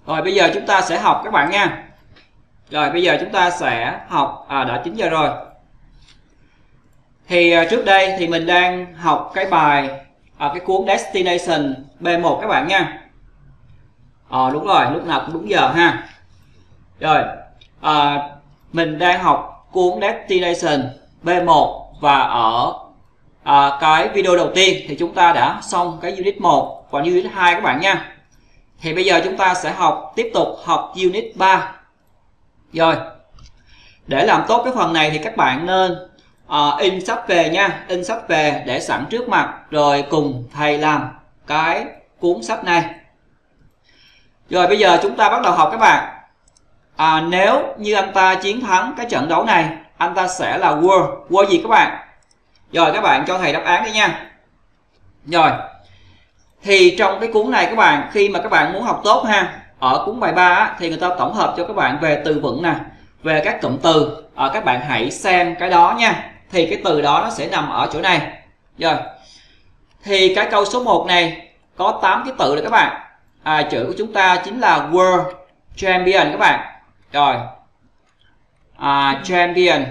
Rồi bây giờ chúng ta sẽ học các bạn nha. Rồi bây giờ chúng ta sẽ học đã 9 giờ rồi. Thì trước đây thì mình đang học cái bài cái cuốn Destination B1 các bạn nha. Đúng rồi, lúc nào cũng đúng giờ ha. Rồi mình đang học cuốn Destination B1 và ở cái video đầu tiên thì chúng ta đã xong cái unit 1 và unit 2 các bạn nha. Thì bây giờ chúng ta sẽ tiếp tục học unit 3. Rồi, để làm tốt cái phần này thì các bạn nên in sách về nha, in sách về để sẵn trước mặt rồi cùng thầy làm cái cuốn sách này. Rồi bây giờ chúng ta bắt đầu học các bạn. Nếu như anh ta chiến thắng cái trận đấu này, anh ta sẽ là World gì các bạn? Rồi các bạn cho thầy đáp án đi nha. Rồi, thì trong cái cuốn này các bạn, khi mà các bạn muốn học tốt ha, ở cuốn bài 3 thì người ta tổng hợp cho các bạn về từ vựng nè, về các cụm từ, các bạn hãy xem cái đó nha. Thì cái từ đó nó sẽ nằm ở chỗ này. Rồi, thì cái câu số 1 này có 8 cái từ đấy các bạn. Chữ của chúng ta chính là World Champion các bạn. Rồi, Champion.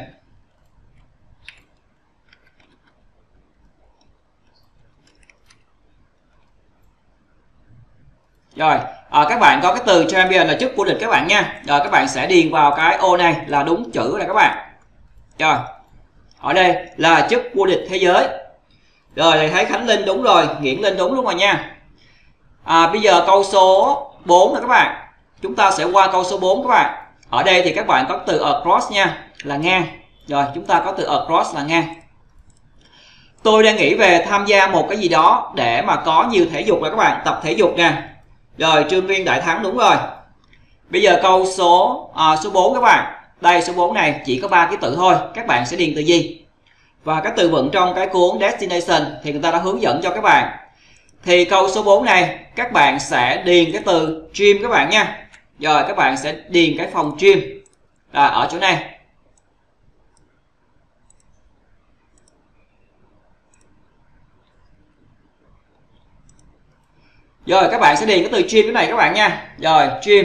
Rồi, các bạn có cái từ Champion là chức vô địch các bạn nha. Rồi các bạn sẽ điền vào cái ô này là đúng chữ này các bạn. Rồi, ở đây là chức vô địch thế giới. Rồi thầy thấy Khánh Linh đúng rồi, Nguyễn Linh đúng luôn rồi nha. Bây giờ câu số 4 này các bạn. Chúng ta sẽ qua câu số 4 các bạn. Ở đây thì các bạn có từ across nha, là ngang. Rồi chúng ta có từ across là ngang. Tôi đang nghĩ về tham gia một cái gì đó để mà có nhiều thể dục là các bạn, tập thể dục nè. Rồi Trương Viên Đại Thắng đúng rồi. Bây giờ câu số 4 các bạn. Đây số 4 này chỉ có 3 cái từ thôi. Các bạn sẽ điền từ gì? Và các từ vựng trong cái cuốn Destination thì người ta đã hướng dẫn cho các bạn. Thì câu số 4 này các bạn sẽ điền cái từ gym các bạn nha. Rồi các bạn sẽ điền cái phòng gym ở chỗ này. Rồi các bạn sẽ điền cái từ gym cái này các bạn nha. Rồi gym.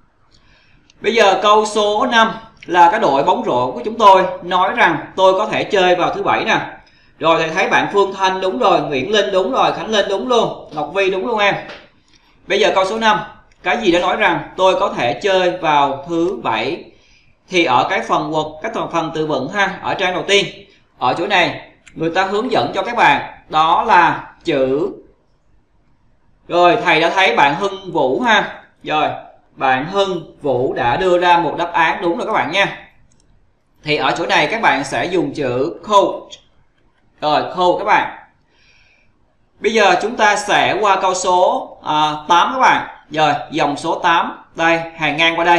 Bây giờ câu số 5 là cái đội bóng rổ của chúng tôi nói rằng tôi có thể chơi vào thứ Bảy nè. Rồi thầy thấy bạn Phương Thanh đúng rồi, Nguyễn Linh đúng rồi, Khánh Linh đúng luôn, Ngọc Vi đúng luôn em. Bây giờ câu số 5, cái gì đã nói rằng tôi có thể chơi vào thứ Bảy? Thì ở cái phần word, cái phần từ vựng ha, ở trang đầu tiên, ở chỗ này người ta hướng dẫn cho các bạn đó là chữ. Rồi thầy đã thấy bạn Hưng Vũ ha. Rồi bạn Hưng Vũ đã đưa ra một đáp án đúng rồi các bạn nha. Thì ở chỗ này các bạn sẽ dùng chữ coach. Rồi coach các bạn. Bây giờ chúng ta sẽ qua câu số 8 các bạn. Rồi dòng số 8. Đây hàng ngang qua đây.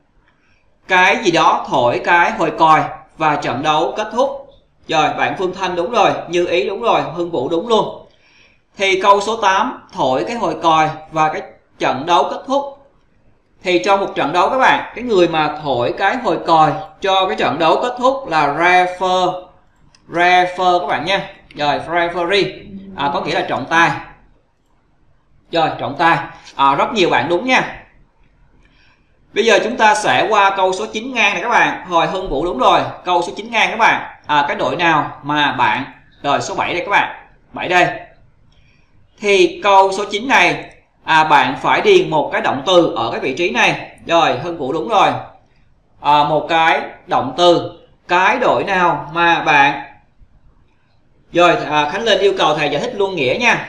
Cái gì đó thổi cái hồi còi và trận đấu kết thúc. Rồi bạn Phương Thanh đúng rồi, Như Ý đúng rồi, Hưng Vũ đúng luôn. Thì câu số 8 thổi cái hồi còi và cái trận đấu kết thúc. Thì trong một trận đấu các bạn, cái người mà thổi cái hồi còi cho cái trận đấu kết thúc là referee các bạn nha. Rồi referee có nghĩa là trọng tài. Rồi trọng tài. Rất nhiều bạn đúng nha. Bây giờ chúng ta sẽ qua câu số 9 ngang này các bạn. Hồi Hưng Vũ đúng rồi. Câu số 9 ngang các bạn. Cái đội nào mà bạn. Rồi số 7 đây các bạn. 7 đây. Thì câu số 9 này bạn phải điền một cái động từ ở cái vị trí này. Rồi Hưng Vũ đúng rồi. Một cái động từ. Cái đội nào mà bạn. Rồi Khánh Linh yêu cầu thầy giải thích luôn nghĩa nha.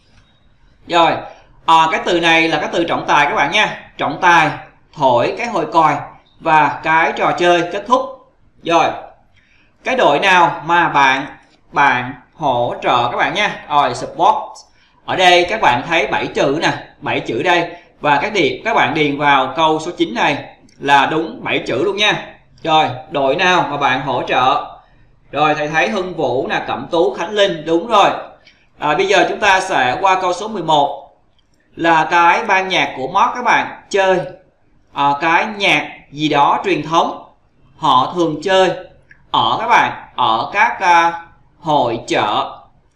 Rồi cái từ này là cái từ trọng tài các bạn nha. Trọng tài thổi cái hồi còi và cái trò chơi kết thúc. Rồi cái đội nào mà bạn hỗ trợ các bạn nha. Rồi support. Ở đây các bạn thấy 7 chữ nè, 7 chữ đây. Và các bạn điền vào câu số 9 này là đúng 7 chữ luôn nha. Rồi đội nào mà bạn hỗ trợ. Rồi thầy thấy Hưng Vũ nè, Cẩm Tú, Khánh Linh đúng rồi. Bây giờ chúng ta sẽ qua câu số 11 là cái ban nhạc của Mark các bạn chơi cái nhạc gì đó truyền thống. Họ thường chơi ở các bạn ở các hội chợ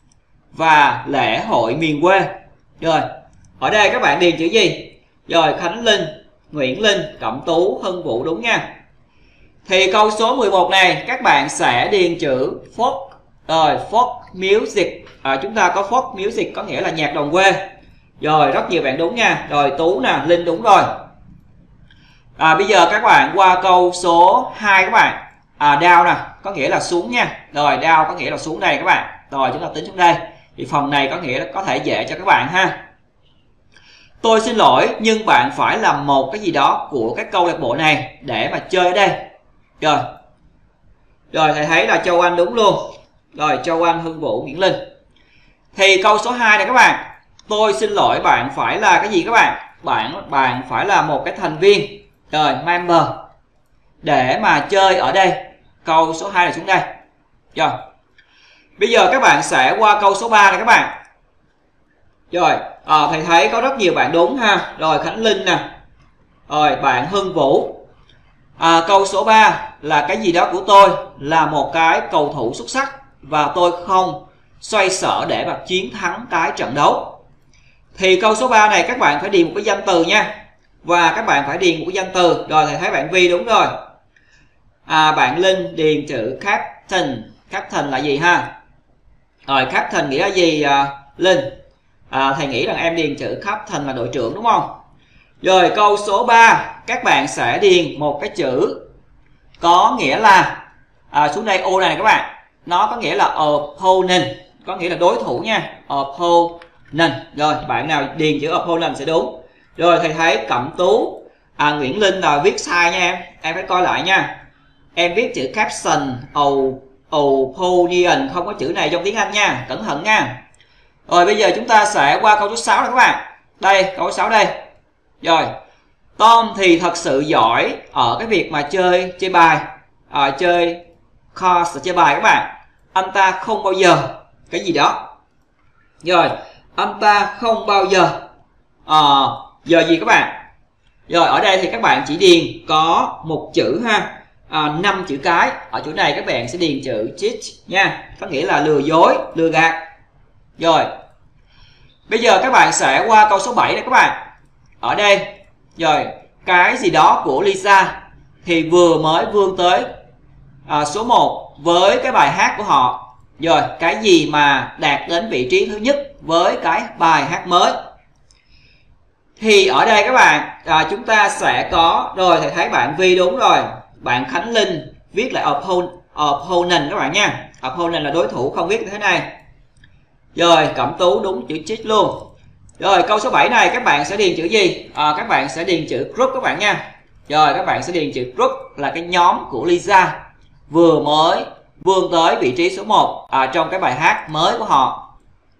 và lễ hội miền quê. Rồi ở đây các bạn điền chữ gì? Rồi Khánh Linh Nguyễn Linh, Cẩm Tú, Hưng Vũ đúng nha. Thì câu số 11 này các bạn sẽ điền chữ folk. Rồi folk music, chúng ta có folk music có nghĩa là nhạc đồng quê. Rồi rất nhiều bạn đúng nha. Rồi Tú nè, Linh đúng rồi. Bây giờ các bạn qua câu số 2 các bạn. Down nè, có nghĩa là xuống nha. Rồi down có nghĩa là xuống đây các bạn. Rồi chúng ta tính xuống đây. Thì phần này có nghĩa là có thể dễ cho các bạn ha. Tôi xin lỗi nhưng bạn phải làm một cái gì đó của các câu lạc bộ này để mà chơi ở đây. Rồi thầy thấy là Châu Anh đúng luôn. Rồi Châu Anh, Hưng Vũ, Nguyễn Linh. Thì câu số 2 này các bạn. Tôi xin lỗi bạn phải là cái gì các bạn? Bạn phải là một cái thành viên. Rồi member để mà chơi ở đây. Câu số 2 là xuống đây. Rồi. Bây giờ các bạn sẽ qua câu số 3 này các bạn. Rồi, thầy thấy có rất nhiều bạn đúng ha. Rồi Khánh Linh nè. Rồi bạn Hưng Vũ. Câu số 3 là cái gì đó của tôi là một cái cầu thủ xuất sắc và tôi không xoay sở để mà chiến thắng cái trận đấu. Thì câu số 3 này các bạn phải điền một cái danh từ nha. Và các bạn phải điền một cái danh từ. Rồi thầy thấy bạn Vi đúng rồi. Bạn Linh điền chữ captain. Captain là gì ha? Rồi captain nghĩa là gì Linh? Thầy nghĩ rằng em điền chữ captain là đội trưởng đúng không? Rồi câu số 3 các bạn sẽ điền một cái chữ có nghĩa là xuống đây ô này các bạn. Nó có nghĩa là opponent, có nghĩa là đối thủ nha. Opponent. Rồi bạn nào điền chữ opponent sẽ đúng. Rồi thầy thấy Cẩm Tú, Nguyễn Linh là viết sai nha em phải coi lại nha. Em viết chữ caption opponent, không có chữ này trong tiếng Anh nha, cẩn thận nha. Rồi bây giờ chúng ta sẽ qua câu số 6 này các bạn. Đây, câu số 6 đây. Rồi, Tom thì thật sự giỏi ở cái việc mà chơi bài, chơi cards, chơi bài các bạn. Anh ta không bao giờ cái gì đó. Rồi, anh ta không bao giờ giờ gì các bạn? Rồi ở đây thì các bạn chỉ điền có một chữ ha. 5 chữ cái. Ở chỗ này các bạn sẽ điền chữ cheat nha, có nghĩa là lừa dối, lừa gạt. Rồi. Bây giờ các bạn sẽ qua câu số 7 này các bạn. Ở đây, rồi, cái gì đó của Lisa thì vừa mới vươn tới số 1 với cái bài hát của họ. Rồi, cái gì mà đạt đến vị trí thứ nhất với cái bài hát mới. Thì ở đây các bạn, chúng ta sẽ có, rồi thầy thấy bạn Vi đúng rồi. Bạn Khánh Linh viết lại opponent các bạn nha. Opponent là đối thủ, không viết như thế này. Rồi, Cẩm Tú đúng chữ cheat luôn. Rồi, câu số 7 này các bạn sẽ điền chữ gì? Các bạn sẽ điền chữ group các bạn nha. Rồi, các bạn sẽ điền chữ group là cái nhóm của Lisa vừa mới vươn tới vị trí số 1 trong cái bài hát mới của họ.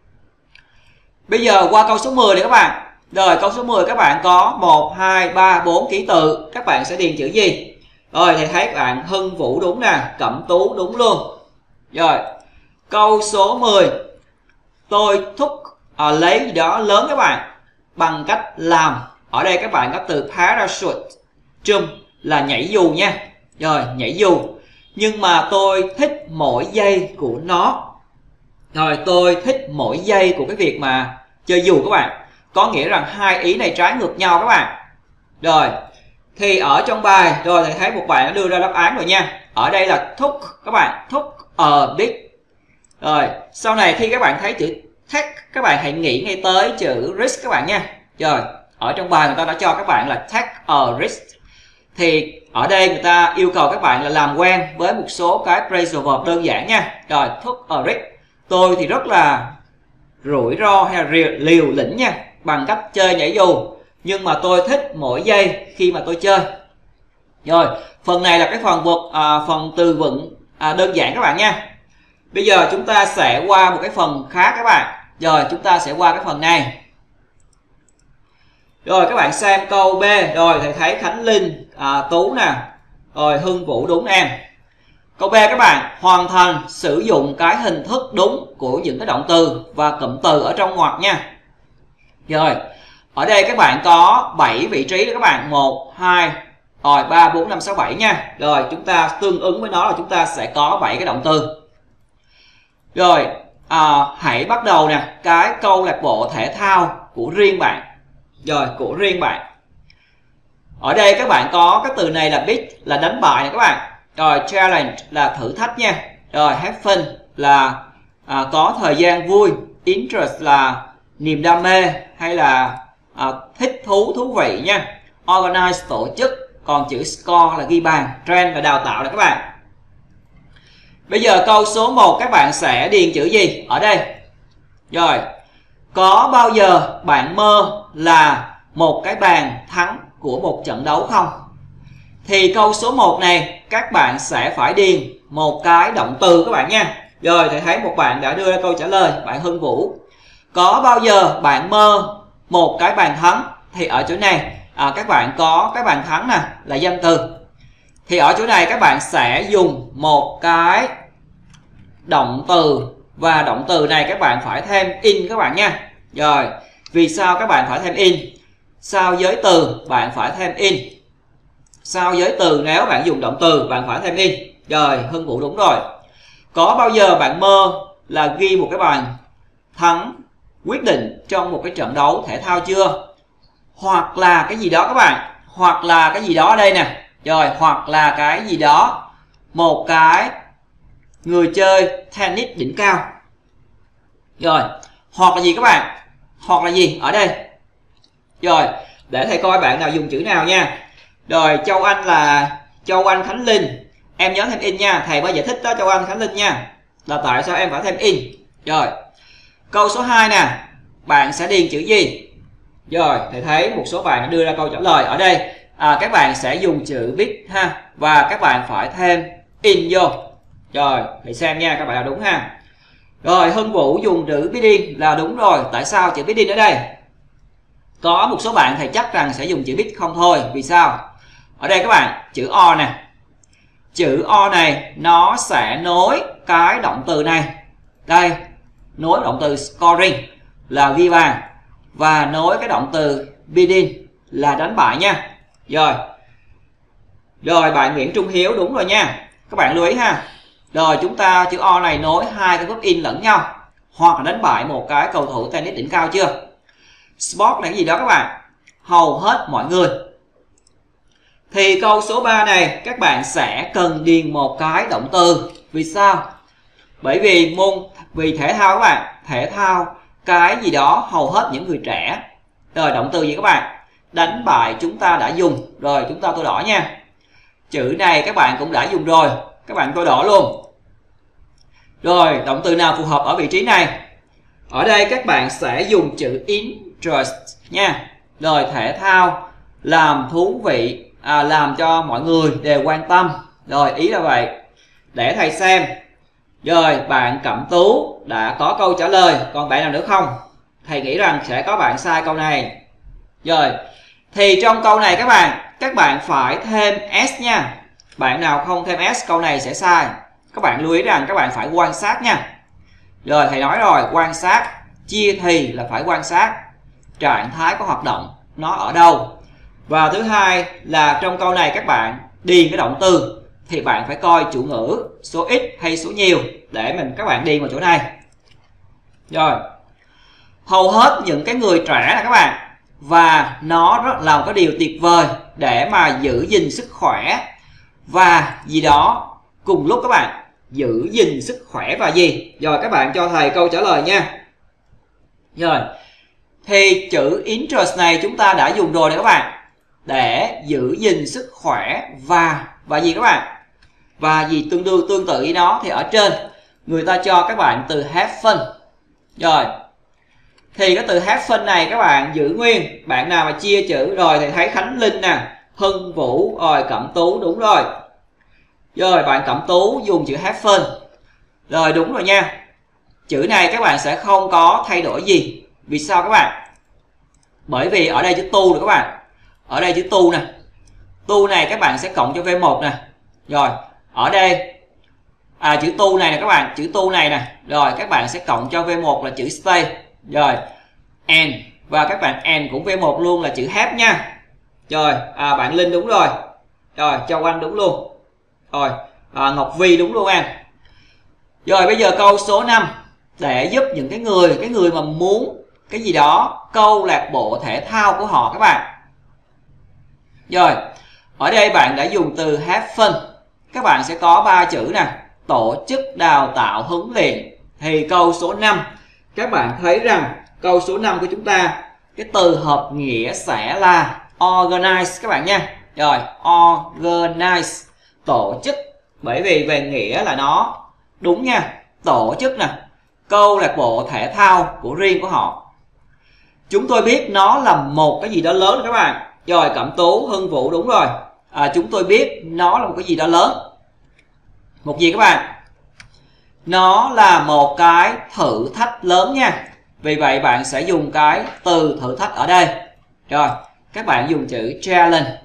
Bây giờ qua câu số 10 này các bạn. Rồi, câu số 10 các bạn có 1, 2, 3, 4 ký tự. Các bạn sẽ điền chữ gì? Rồi, thầy thấy bạn Hưng Vũ đúng nè, Cẩm Tú đúng luôn. Rồi, câu số 10. Tôi thúc lấy gì đó lớn các bạn bằng cách làm. Ở đây các bạn có từ parachute, jump là nhảy dù nha. Rồi, nhảy dù. Nhưng mà tôi thích mỗi giây của nó. Rồi, tôi thích mỗi giây của cái việc mà chơi dù các bạn. Có nghĩa rằng hai ý này trái ngược nhau các bạn. Rồi, thì ở trong bài, rồi thầy thấy một bạn đã đưa ra đáp án rồi nha. Ở đây là thúc các bạn, thúc a big. Rồi, sau này khi các bạn thấy chữ take, các bạn hãy nghĩ ngay tới chữ risk các bạn nha. Rồi, ở trong bài người ta đã cho các bạn là take a risk. Thì ở đây người ta yêu cầu các bạn là làm quen với một số cái phrasal verb đơn giản nha. Rồi, took a risk. Tôi thì rất là rủi ro hay là liều lĩnh nha, bằng cách chơi nhảy dù. Nhưng mà tôi thích mỗi giây khi mà tôi chơi. Rồi, phần này là cái phần từ vựng đơn giản các bạn nha. Bây giờ chúng ta sẽ qua một cái phần khác các bạn. Rồi, chúng ta sẽ qua cái phần này. Rồi, các bạn xem câu B. Rồi, thầy thấy Khánh Linh, Tú nè. Rồi, Hưng Vũ đúng em. Câu B các bạn, hoàn thành sử dụng cái hình thức đúng của những cái động từ và cụm từ ở trong ngoặc nha. Rồi, ở đây các bạn có 7 vị trí đó các bạn. 1, 2, rồi 3, 4, 5, 6, 7 nha. Rồi, chúng ta tương ứng với nó là chúng ta sẽ có 7 cái động từ. Rồi, hãy bắt đầu nè, cái câu lạc bộ thể thao của riêng bạn. Rồi, của riêng bạn. Ở đây các bạn có cái từ này là beat là đánh bại này các bạn. Rồi challenge là thử thách nha. Rồi have fun là có thời gian vui. Interest là niềm đam mê hay là thích thú, thú vị nha. Organize tổ chức, còn chữ score là ghi bàn, train là đào tạo này các bạn. Bây giờ câu số 1 các bạn sẽ điền chữ gì ở đây? Rồi, có bao giờ bạn mơ là một cái bàn thắng của một trận đấu không? Thì câu số 1 này các bạn sẽ phải điền một cái động từ các bạn nha. Rồi, thầy thấy một bạn đã đưa ra câu trả lời, bạn Hưng Vũ. Có bao giờ bạn mơ một cái bàn thắng? Thì ở chỗ này các bạn có cái bàn thắng nè là danh từ. Thì ở chỗ này các bạn sẽ dùng một cái động từ, và động từ này các bạn phải thêm in các bạn nha. Rồi, vì sao các bạn phải thêm in? Sau giới từ bạn phải thêm in. Sau giới từ nếu bạn dùng động từ bạn phải thêm in. Rồi, Hưng Vũ đúng rồi. Có bao giờ bạn mơ là ghi một cái bàn thắng quyết định trong một cái trận đấu thể thao chưa? Hoặc là cái gì đó các bạn, hoặc là cái gì đó ở đây nè. Rồi, hoặc là cái gì đó, một cái người chơi tennis đỉnh cao. Rồi, hoặc là gì các bạn? Hoặc là gì ở đây? Rồi, để thầy coi bạn nào dùng chữ nào nha. Rồi, Châu Anh là Châu Anh Khánh Linh. Em nhớ thêm in nha, thầy mới giải thích đó Châu Anh Khánh Linh nha. Là tại sao em phải thêm in. Rồi, câu số 2 nè, bạn sẽ điền chữ gì? Rồi, thầy thấy một số bạn đưa ra câu trả lời ở đây. Các bạn sẽ dùng chữ bit ha, và các bạn phải thêm in vô. Rồi, thầy xem nha, các bạn là đúng ha. Rồi, Hưng Vũ dùng chữ bidding là đúng rồi. Tại sao chữ bidding ở đây? Có một số bạn thầy chắc rằng sẽ dùng chữ bit không thôi. Vì sao? Ở đây các bạn, chữ O nè. Chữ O này nó sẽ nối cái động từ này. Đây, nối động từ scoring là ghi bàn, và nối cái động từ bidding là đánh bại nha. Rồi, bạn Nguyễn Trung Hiếu đúng rồi nha. Các bạn lưu ý ha. Rồi, chúng ta chữ O này nối hai cái group in lẫn nhau, hoặc là đánh bại một cái cầu thủ tennis đỉnh cao chưa? Sport là cái gì đó các bạn? Hầu hết mọi người. Thì câu số 3 này các bạn sẽ cần điền một cái động từ. Vì sao? Bởi vì thể thao các bạn, thể thao cái gì đó hầu hết những người trẻ. Rồi, động từ gì các bạn? Đánh bại chúng ta đã dùng. Rồi, chúng ta tô đỏ nha. Chữ này các bạn cũng đã dùng rồi, các bạn tô đỏ luôn. Rồi, động từ nào phù hợp ở vị trí này? Ở đây các bạn sẽ dùng chữ interest nha. Rồi, thể thao, làm thú vị, làm cho mọi người đều quan tâm. Rồi, ý là vậy. Để thầy xem. Rồi, bạn Cẩm Tú đã có câu trả lời. Còn bạn nào nữa không? Thầy nghĩ rằng sẽ có bạn sai câu này. Rồi, thì trong câu này các bạn phải thêm S nha. Bạn nào không thêm S câu này sẽ sai. Các bạn lưu ý rằng các bạn phải quan sát nha. Rồi, thầy nói rồi, quan sát. Chia thì là phải quan sát trạng thái của hoạt động nó ở đâu. Và thứ hai là trong câu này các bạn điền cái động từ thì bạn phải coi chủ ngữ số ít hay số nhiều để các bạn điền vào chỗ này. Rồi, hầu hết những cái người trẻ này các bạn, và nó rất là một cái điều tuyệt vời để mà giữ gìn sức khỏe và gì đó cùng lúc các bạn. Giữ gìn sức khỏe và gì? Rồi, các bạn cho thầy câu trả lời nha. Rồi, thì chữ interest này chúng ta đã dùng rồi đấy các bạn. Để giữ gìn sức khỏe và gì các bạn? Và gì tương tự với nó thì ở trên người ta cho các bạn từ have fun. Rồi, thì cái từ have fun này các bạn giữ nguyên. Bạn nào mà chia chữ rồi thì thấy Khánh Linh nè, Hưng Vũ, rồi Cẩm Tú đúng rồi. Rồi, bạn Cẩm Tú dùng chữ have fun. Rồi, đúng rồi nha. Chữ này các bạn sẽ không có thay đổi gì. Vì sao các bạn? Bởi vì ở đây chữ tu rồi các bạn. Ở đây chữ tu nè. Tu này các bạn sẽ cộng cho V1 nè. Rồi, ở đây chữ tu này nè các bạn, chữ tu này nè. Rồi, các bạn sẽ cộng cho V1 là chữ stay. Rồi, and, và các bạn and cũng V1 luôn là chữ have nha. Rồi, bạn Linh đúng rồi. Rồi, Châu Anh đúng luôn. Rồi, Ngọc Vi đúng luôn anh. Rồi, bây giờ câu số 5. Để giúp những cái người mà muốn cái gì đó, câu lạc bộ thể thao của họ các bạn. Rồi, ở đây bạn đã dùng từ have fun. Các bạn sẽ có 3 chữ nè, tổ chức, đào tạo, huấn luyện. Thì câu số 5, các bạn thấy rằng câu số 5 của chúng ta, cái từ hợp nghĩa sẽ là organize các bạn nha. Rồi, organize, tổ chức. Bởi vì về nghĩa là nó đúng nha, tổ chức nè, câu lạc bộ thể thao của riêng của họ. Chúng tôi biết nó là một cái gì đó lớn các bạn. Rồi, Cẩm Tú, Hưng Vũ đúng rồi. Chúng tôi biết nó là một cái gì đó lớn. Một gì các bạn? Nó là một cái thử thách lớn nha. Vì vậy bạn sẽ dùng cái từ thử thách ở đây. Rồi, các bạn dùng chữ challenge.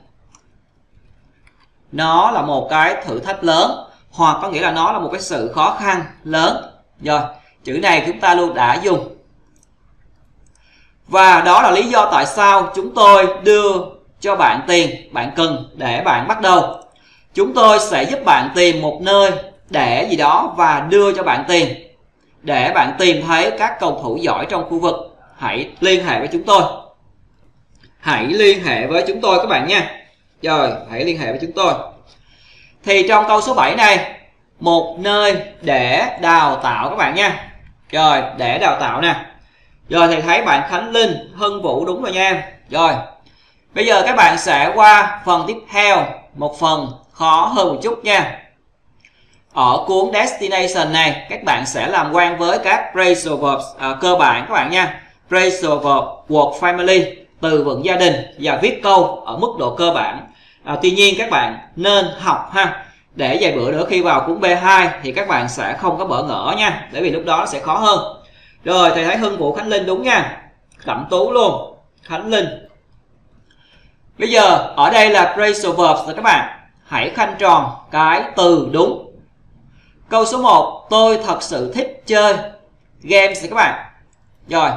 Nó là một cái thử thách lớn, hoặc có nghĩa là nó là một cái sự khó khăn lớn. Rồi, chữ này chúng ta luôn đã dùng. Và đó là lý do tại sao chúng tôi đưa cho bạn tiền bạn cần để bạn bắt đầu. Chúng tôi sẽ giúp bạn tìm một nơi để gì đó và đưa cho bạn tiền để bạn tìm thấy các cầu thủ giỏi trong khu vực. Hãy liên hệ với chúng tôi. Hãy liên hệ với chúng tôi các bạn nha. Rồi, hãy liên hệ với chúng tôi. Thì trong câu số 7 này, một nơi để đào tạo các bạn nha. Rồi, để đào tạo nè. Rồi, thầy thấy bạn Khánh Linh, Hưng Vũ đúng rồi nha. Rồi, bây giờ các bạn sẽ qua phần tiếp theo, một phần khó hơn một chút nha. Ở cuốn Destination này, các bạn sẽ làm quen với các phrasal verbs cơ bản các bạn nha. Phrasal verb, word family, từ vựng gia đình và viết câu ở mức độ cơ bản. Tuy nhiên các bạn nên học ha, để vài bữa nữa khi vào cuốn B2 thì các bạn sẽ không có bỡ ngỡ nha, bởi vì lúc đó nó sẽ khó hơn. Rồi, thầy thấy Hưng Vũ, Khánh Linh đúng nha. Cẩm Tú luôn, Khánh Linh. Bây giờ ở đây là phrasal verbs rồi các bạn. Hãy khoanh tròn cái từ đúng. Câu số 1, tôi thật sự thích chơi games các bạn. Rồi,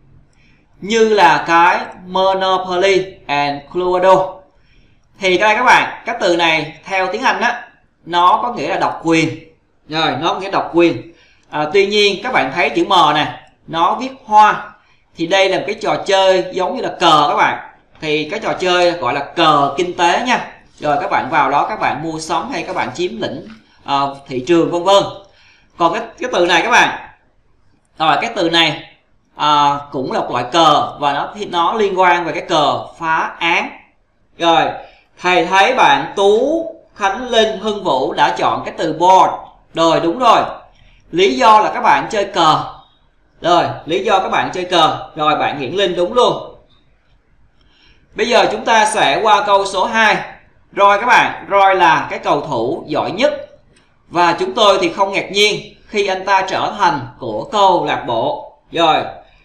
như là cái Monopoly and Cluedo. Thì đây các bạn, các từ này theo tiếng Anh á, nó có nghĩa là độc quyền. Rồi, nó có nghĩa độc quyền. Tuy nhiên các bạn thấy chữ M này, nó viết hoa. Thì đây là một cái trò chơi giống như là cờ các bạn. Thì cái trò chơi gọi là cờ kinh tế nha. Rồi các bạn vào đó các bạn mua sắm hay các bạn chiếm lĩnh thị trường vân vân. Còn cái từ này các bạn, rồi cái từ này cũng là một loại cờ và nó liên quan về cái cờ phá án. Rồi, thầy thấy bạn Tú, Khánh Linh, Hưng Vũ đã chọn cái từ board. Rồi, đúng rồi. Lý do là các bạn chơi cờ. Rồi, lý do các bạn chơi cờ. Rồi, bạn Hiển Linh đúng luôn. Bây giờ chúng ta sẽ qua câu số 2. Roy các bạn, Roy là cái cầu thủ giỏi nhất. Và chúng tôi thì không ngạc nhiên khi anh ta trở thành của câu lạc bộ. Rồi,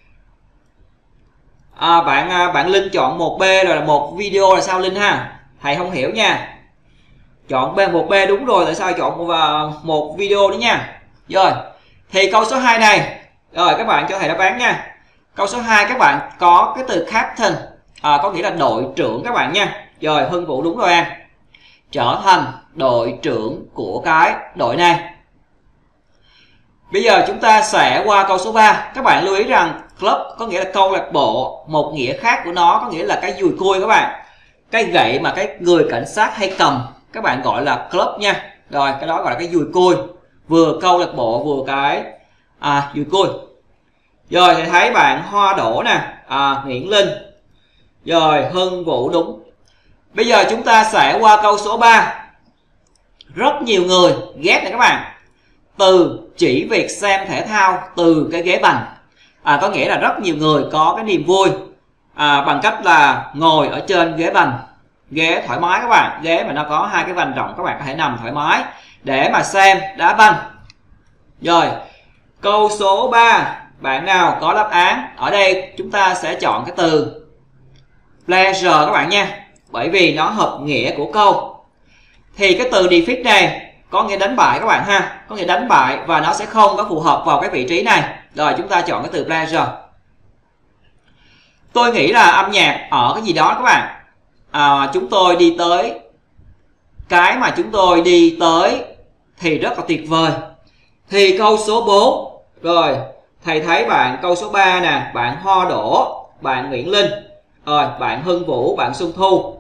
bạn Linh chọn 1B rồi là một video là sao Linh ha? Thầy không hiểu nha. Chọn 1B đúng rồi, tại sao chọn một video nữa nha. Rồi, thì câu số 2 này, rồi các bạn cho thầy đáp án nha. Câu số 2 các bạn có cái từ captain, có nghĩa là đội trưởng các bạn nha. Rồi, Hưng Vũ đúng rồi em. Trở thành đội trưởng của cái đội này. Bây giờ chúng ta sẽ qua câu số 3. Các bạn lưu ý rằng club có nghĩa là câu lạc bộ. Một nghĩa khác của nó có nghĩa là cái dùi cui các bạn. Cái gậy mà cái người cảnh sát hay cầm, các bạn gọi là club nha. Rồi, cái đó gọi là cái dùi cui. Vừa câu lạc bộ vừa cái dùi cui. Rồi, thì thấy bạn Hoa Đỗ nè, Nguyễn Linh. Rồi, Hưng Vũ đúng. Bây giờ chúng ta sẽ qua câu số 3. Rất nhiều người ghét này các bạn. Từ chỉ việc xem thể thao từ cái ghế bành. Có nghĩa là rất nhiều người có cái niềm vui bằng cách là ngồi ở trên ghế bành. Ghế thoải mái các bạn. Ghế mà nó có hai cái vành rộng, các bạn có thể nằm thoải mái để mà xem đá banh. Rồi, câu số 3. Bạn nào có đáp án? Ở đây chúng ta sẽ chọn cái từ pleasure các bạn nha. Bởi vì nó hợp nghĩa của câu. Thì cái từ defeat này có nghĩa đánh bại các bạn ha. Có nghĩa đánh bại và nó sẽ không có phù hợp vào cái vị trí này. Rồi chúng ta chọn cái từ pleasure. Tôi nghĩ là âm nhạc ở cái gì đó các bạn. Chúng tôi đi tới. Cái mà chúng tôi đi tới thì rất là tuyệt vời. Thì câu số 4. Rồi, thầy thấy bạn câu số 3 nè. Bạn Hoa Đỗ, bạn Nguyễn Linh. Rồi, bạn Hưng Vũ, bạn Xuân Thu.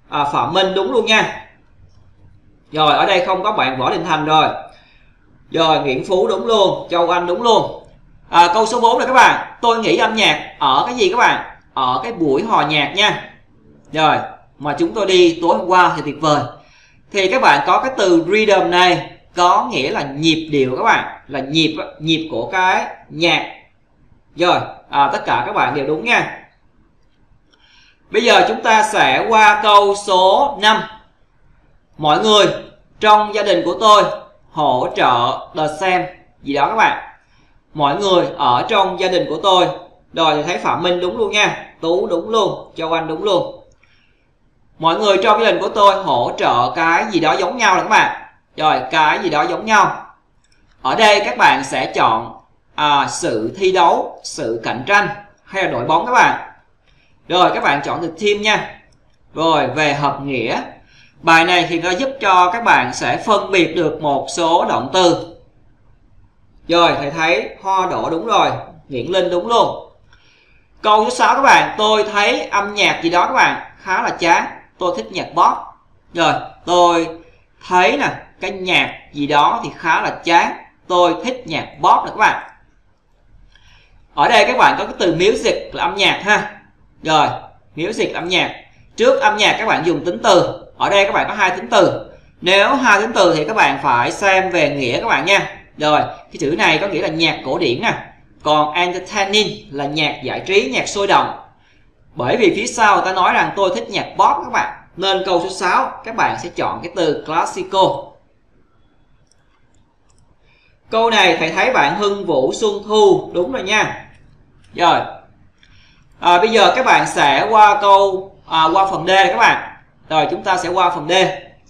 Phạm Minh đúng luôn nha. Rồi ở đây không có bạn Võ Đình Thành rồi. Rồi Nguyễn Phú đúng luôn, Châu Anh đúng luôn. Câu số 4 là các bạn, tôi nghĩ âm nhạc ở cái gì các bạn? Ở cái buổi hòa nhạc nha. Rồi mà chúng tôi đi tối hôm qua thì tuyệt vời. Thì các bạn có cái từ rhythm này có nghĩa là nhịp điệu các bạn, là nhịp của cái nhạc. Rồi tất cả các bạn đều đúng nha. Bây giờ chúng ta sẽ qua câu số 5. Mọi người trong gia đình của tôi hỗ trợ The Sam gì đó các bạn. Mọi người ở trong gia đình của tôi. Rồi thì thấy Phạm Minh đúng luôn nha, Tú đúng luôn, Châu Anh đúng luôn. Mọi người trong gia đình của tôi hỗ trợ cái gì đó giống nhau là các bạn. Rồi cái gì đó giống nhau. Ở đây các bạn sẽ chọn sự thi đấu, sự cạnh tranh hay là đội bóng các bạn. Rồi các bạn chọn từ team nha. Rồi về hợp nghĩa. Bài này thì nó giúp cho các bạn sẽ phân biệt được một số động từ. Rồi thầy thấy Hoa Đỗ đúng rồi, Nguyễn Linh đúng luôn. Câu số 6 các bạn, tôi thấy âm nhạc gì đó các bạn khá là chán, tôi thích nhạc pop. Rồi tôi thấy nè cái nhạc gì đó thì khá là chán, tôi thích nhạc pop nè các bạn. Ở đây các bạn có cái từ music là âm nhạc ha. Rồi music là âm nhạc. Trước âm nhạc các bạn dùng tính từ. Ở đây các bạn có hai tính từ. Nếu hai tính từ thì các bạn phải xem về nghĩa các bạn nha. Rồi cái chữ này có nghĩa là nhạc cổ điển nè. Còn entertaining là nhạc giải trí, nhạc sôi động. Bởi vì phía sau ta nói rằng tôi thích nhạc pop các bạn, nên câu số 6 các bạn sẽ chọn cái từ classical. Câu này thầy thấy bạn Hưng Vũ Xuân Thu đúng rồi nha. Rồi bây giờ các bạn sẽ qua qua phần D các bạn. Rồi chúng ta sẽ qua phần D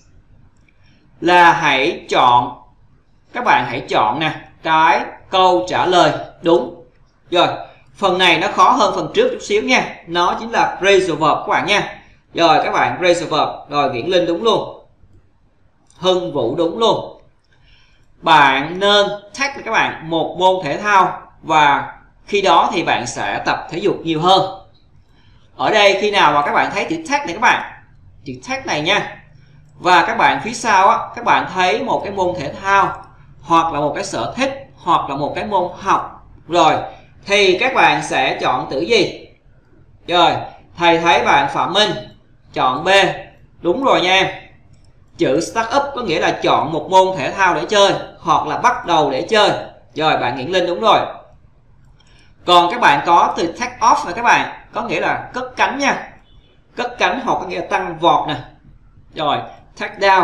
là hãy chọn, các bạn hãy chọn nè cái câu trả lời đúng. Rồi phần này nó khó hơn phần trước chút xíu nha, nó chính là phrasal verb các bạn nha. Rồi các bạn phrasal verb. Rồi Nguyễn Linh đúng luôn, Hưng Vũ đúng luôn. Bạn nên take các bạn một môn thể thao và khi đó thì bạn sẽ tập thể dục nhiều hơn. Ở đây khi nào mà các bạn thấy chữ take này các bạn, chữ take này nha, và các bạn phía sau á, các bạn thấy một cái môn thể thao hoặc là một cái sở thích hoặc là một cái môn học, rồi thì các bạn sẽ chọn từ gì? Rồi thầy thấy bạn Phạm Minh chọn B đúng rồi nha. Chữ start up có nghĩa là chọn một môn thể thao để chơi hoặc là bắt đầu để chơi. Rồi bạn Nguyễn Linh đúng rồi. Còn các bạn có từ take off là các bạn có nghĩa là cất cánh nha. Cất cánh hoặc có nghĩa là tăng vọt nè. Rồi take down.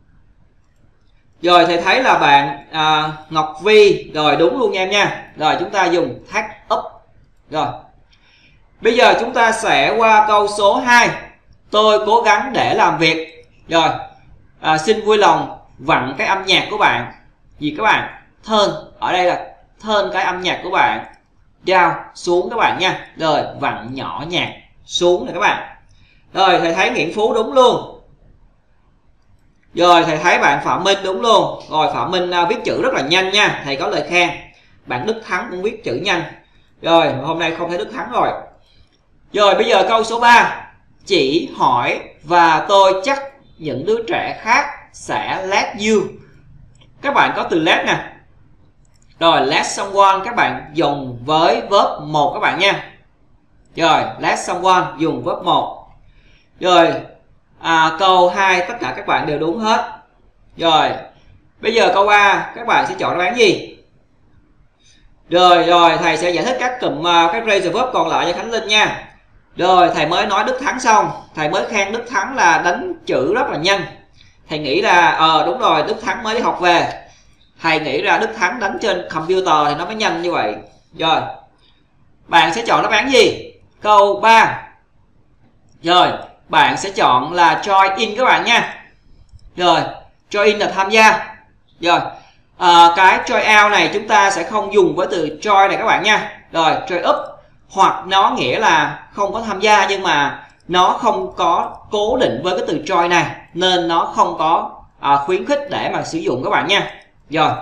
Rồi thầy thấy là bạn Ngọc Vi rồi đúng luôn nha em nha. Rồi chúng ta dùng take up. Rồi bây giờ chúng ta sẽ qua câu số 2. Tôi cố gắng để làm việc. Rồi xin vui lòng vặn cái âm nhạc của bạn gì các bạn, turn. Ở đây là turn cái âm nhạc của bạn down xuống các bạn nha. Rồi vặn nhỏ nhạc xuống này các bạn. Rồi thầy thấy Nguyễn Phú đúng luôn. Rồi thầy thấy bạn Phạm Minh đúng luôn. Rồi Phạm Minh viết chữ rất là nhanh nha, thầy có lời khen. Bạn Đức Thắng cũng viết chữ nhanh. Rồi hôm nay không thấy Đức Thắng rồi. Rồi bây giờ câu số 3. Chỉ hỏi và tôi chắc những đứa trẻ khác sẽ let you. Các bạn có từ let nè. Rồi let someone các bạn dùng với verb 1 các bạn nha. Rồi let someone dùng verb 1. Rồi câu 2 tất cả các bạn đều đúng hết. Rồi bây giờ câu A các bạn sẽ chọn đáp án gì? Rồi thầy sẽ giải thích các cụm các phrasal verb còn lại cho Khánh Linh nha. Rồi thầy mới nói Đức Thắng xong, thầy mới khen Đức Thắng là đánh chữ rất là nhanh. Thầy nghĩ là đúng rồi, Đức Thắng mới đi học về, thầy nghĩ ra Đức Thắng đánh trên computer thì nó mới nhanh như vậy. Rồi bạn sẽ chọn đáp án gì? Câu 3. Rồi bạn sẽ chọn là join in các bạn nha. Rồi join in là tham gia. Rồi cái join out này chúng ta sẽ không dùng với từ join này các bạn nha. Rồi join up hoặc nó nghĩa là không có tham gia nhưng mà nó không có cố định với cái từ join này nên nó không có khuyến khích để mà sử dụng các bạn nha. Rồi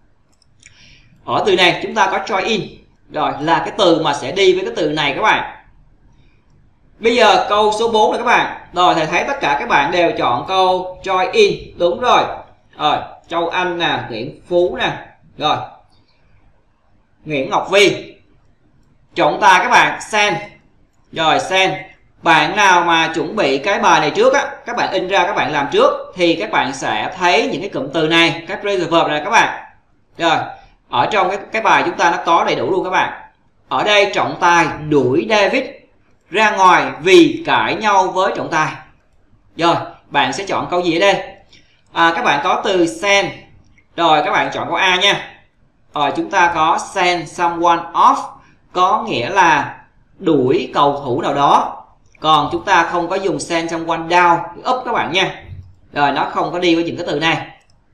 ở từ này chúng ta có join in. Rồi là cái từ mà sẽ đi với cái từ này các bạn. Bây giờ câu số 4 này các bạn. Rồi thầy thấy tất cả các bạn đều chọn câu join in. Đúng rồi. Rồi, Châu Anh nè, Nguyễn Phú nè. Rồi. Nguyễn Ngọc Vi. Trọng tài các bạn send. Rồi send. Bạn nào mà chuẩn bị cái bài này trước á, các bạn in ra các bạn làm trước thì các bạn sẽ thấy những cái cụm từ này, các phrasal verb này các bạn. Rồi, ở trong cái bài chúng ta nó có đầy đủ luôn các bạn. Ở đây trọng tài đuổi David ra ngoài vì cãi nhau với trọng tài. Rồi, bạn sẽ chọn câu gì ở đây? Các bạn có từ send. Rồi, các bạn chọn câu A nha. Rồi, chúng ta có send someone off, có nghĩa là đuổi cầu thủ nào đó. Còn chúng ta không có dùng send someone down, up các bạn nha. Rồi, nó không có đi với những cái từ này.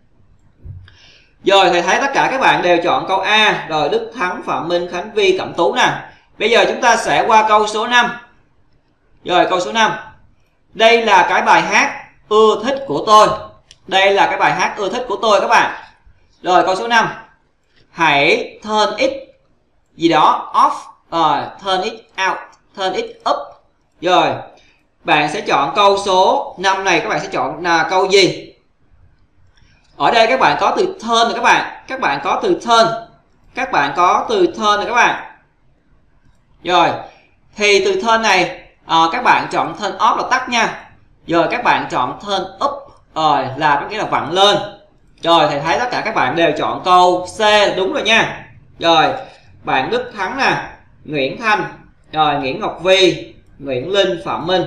Rồi, thầy thấy tất cả các bạn đều chọn câu A. Rồi, Đức Thắng, Phạm Minh, Khánh Vi, Cẩm Tú nè. Bây giờ chúng ta sẽ qua câu số 5. Rồi, câu số 5. Đây là cái bài hát ưa thích của tôi. Đây là cái bài hát ưa thích của tôi các bạn. Rồi, câu số 5. Hãy turn it gì đó off. Turn it out, turn it up. Rồi, bạn sẽ chọn câu số 5 này, các bạn sẽ chọn là câu gì? Ở đây các bạn có từ turn này các bạn. Các bạn có từ turn. Các bạn có từ turn này các bạn. Rồi, thì từ turn này các bạn chọn turn off là tắt nha. Rồi các bạn chọn turn up là có nghĩa là vặn lên. Rồi thầy thấy tất cả các bạn đều chọn câu C đúng rồi nha. Rồi, bạn Đức Thắng nè, Nguyễn Thanh, rồi Nguyễn Ngọc Vi, Nguyễn Linh, Phạm Minh.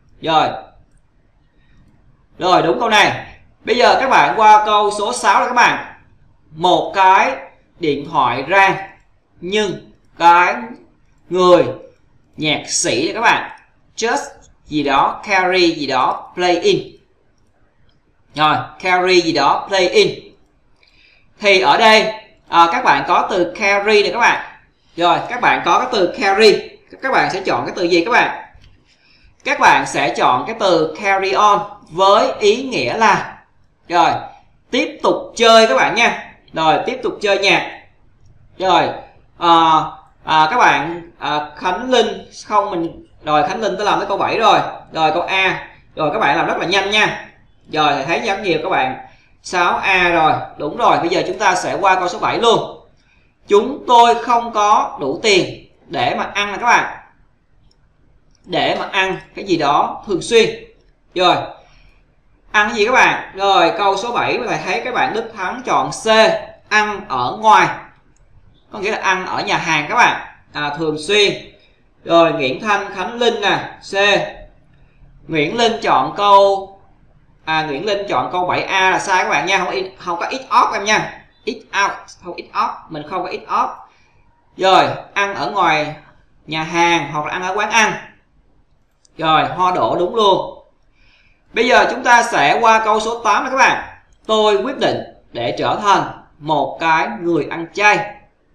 Rồi đúng câu này. Bây giờ các bạn qua câu số 6 là các bạn. Một cái điện thoại rang nhưng cái người nhạc sĩ này các bạn just gì đó carry gì đó play in. Rồi, carry gì đó play in. Thì ở đây các bạn có từ carry này các bạn. Rồi, các bạn có cái từ carry. Các bạn sẽ chọn cái từ gì các bạn? Các bạn sẽ chọn cái từ carry on với ý nghĩa là rồi, tiếp tục chơi các bạn nha. Rồi, tiếp tục chơi nhạc. Rồi, các bạn Khánh Linh không mình rồi Khánh Linh đã làm tới câu 7 rồi. Rồi câu A. Rồi các bạn làm rất là nhanh nha. Rồi thầy thấy rất nhiều các bạn 6A rồi. Đúng rồi, bây giờ chúng ta sẽ qua câu số 7 luôn. Chúng tôi không có đủ tiền để mà ăn nè các bạn. Để mà ăn cái gì đó thường xuyên. Rồi, ăn cái gì các bạn? Rồi câu số 7 thầy thấy các bạn Đức Thắng chọn C, ăn ở ngoài. Có nghĩa là ăn ở nhà hàng các bạn. Thường xuyên. Rồi Nguyễn Thanh, Khánh Linh nè, C. Nguyễn Linh chọn câu Nguyễn Linh chọn câu 7A là sai các bạn nha, không có ít off em nha. Ít out, không ít off, mình không có ít off. Rồi, ăn ở ngoài nhà hàng hoặc là ăn ở quán ăn. Rồi, Hoa Đỗ đúng luôn. Bây giờ chúng ta sẽ qua câu số 8 này các bạn. Tôi quyết định để trở thành một cái người ăn chay.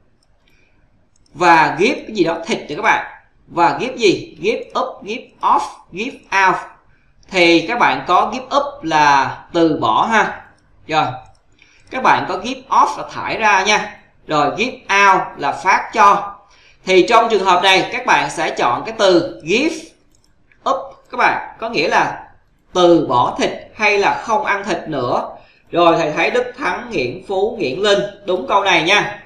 Và give cái gì đó thịt để các bạn. Và give gì? Give up, give off, give out. Thì các bạn có give up là từ bỏ ha. Rồi, các bạn có give off là thải ra nha. Rồi give out là phát cho. Thì trong trường hợp này các bạn sẽ chọn cái từ give up các bạn, có nghĩa là từ bỏ thịt hay là không ăn thịt nữa. Rồi thầy thấy Đức Thắng, Nguyễn Phú, Nguyễn Linh đúng câu này nha.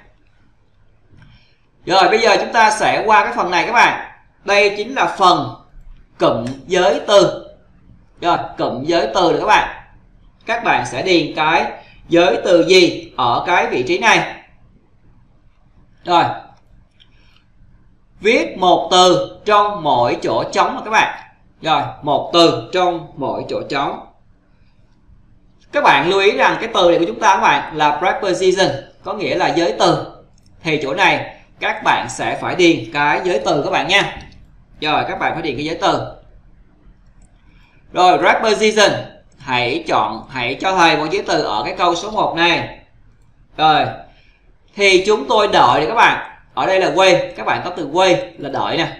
Rồi bây giờ chúng ta sẽ qua cái phần này các bạn. Đây chính là phần cụm giới từ. Rồi, cụm giới từ này các bạn. Các bạn sẽ điền cái giới từ gì ở cái vị trí này. Rồi, viết một từ trong mỗi chỗ trống rồi các bạn. Rồi, một từ trong mỗi chỗ trống. Các bạn lưu ý rằng cái từ này của chúng ta các bạn là preposition, có nghĩa là giới từ. Thì chỗ này các bạn sẽ phải điền cái giới từ các bạn nha. Rồi, các bạn phải điền cái giới từ. Rồi, preposition. Hãy cho thầy một giới từ ở cái câu số 1 này. Rồi, thì chúng tôi đợi các bạn. Ở đây là wait, các bạn có từ wait là đợi nè.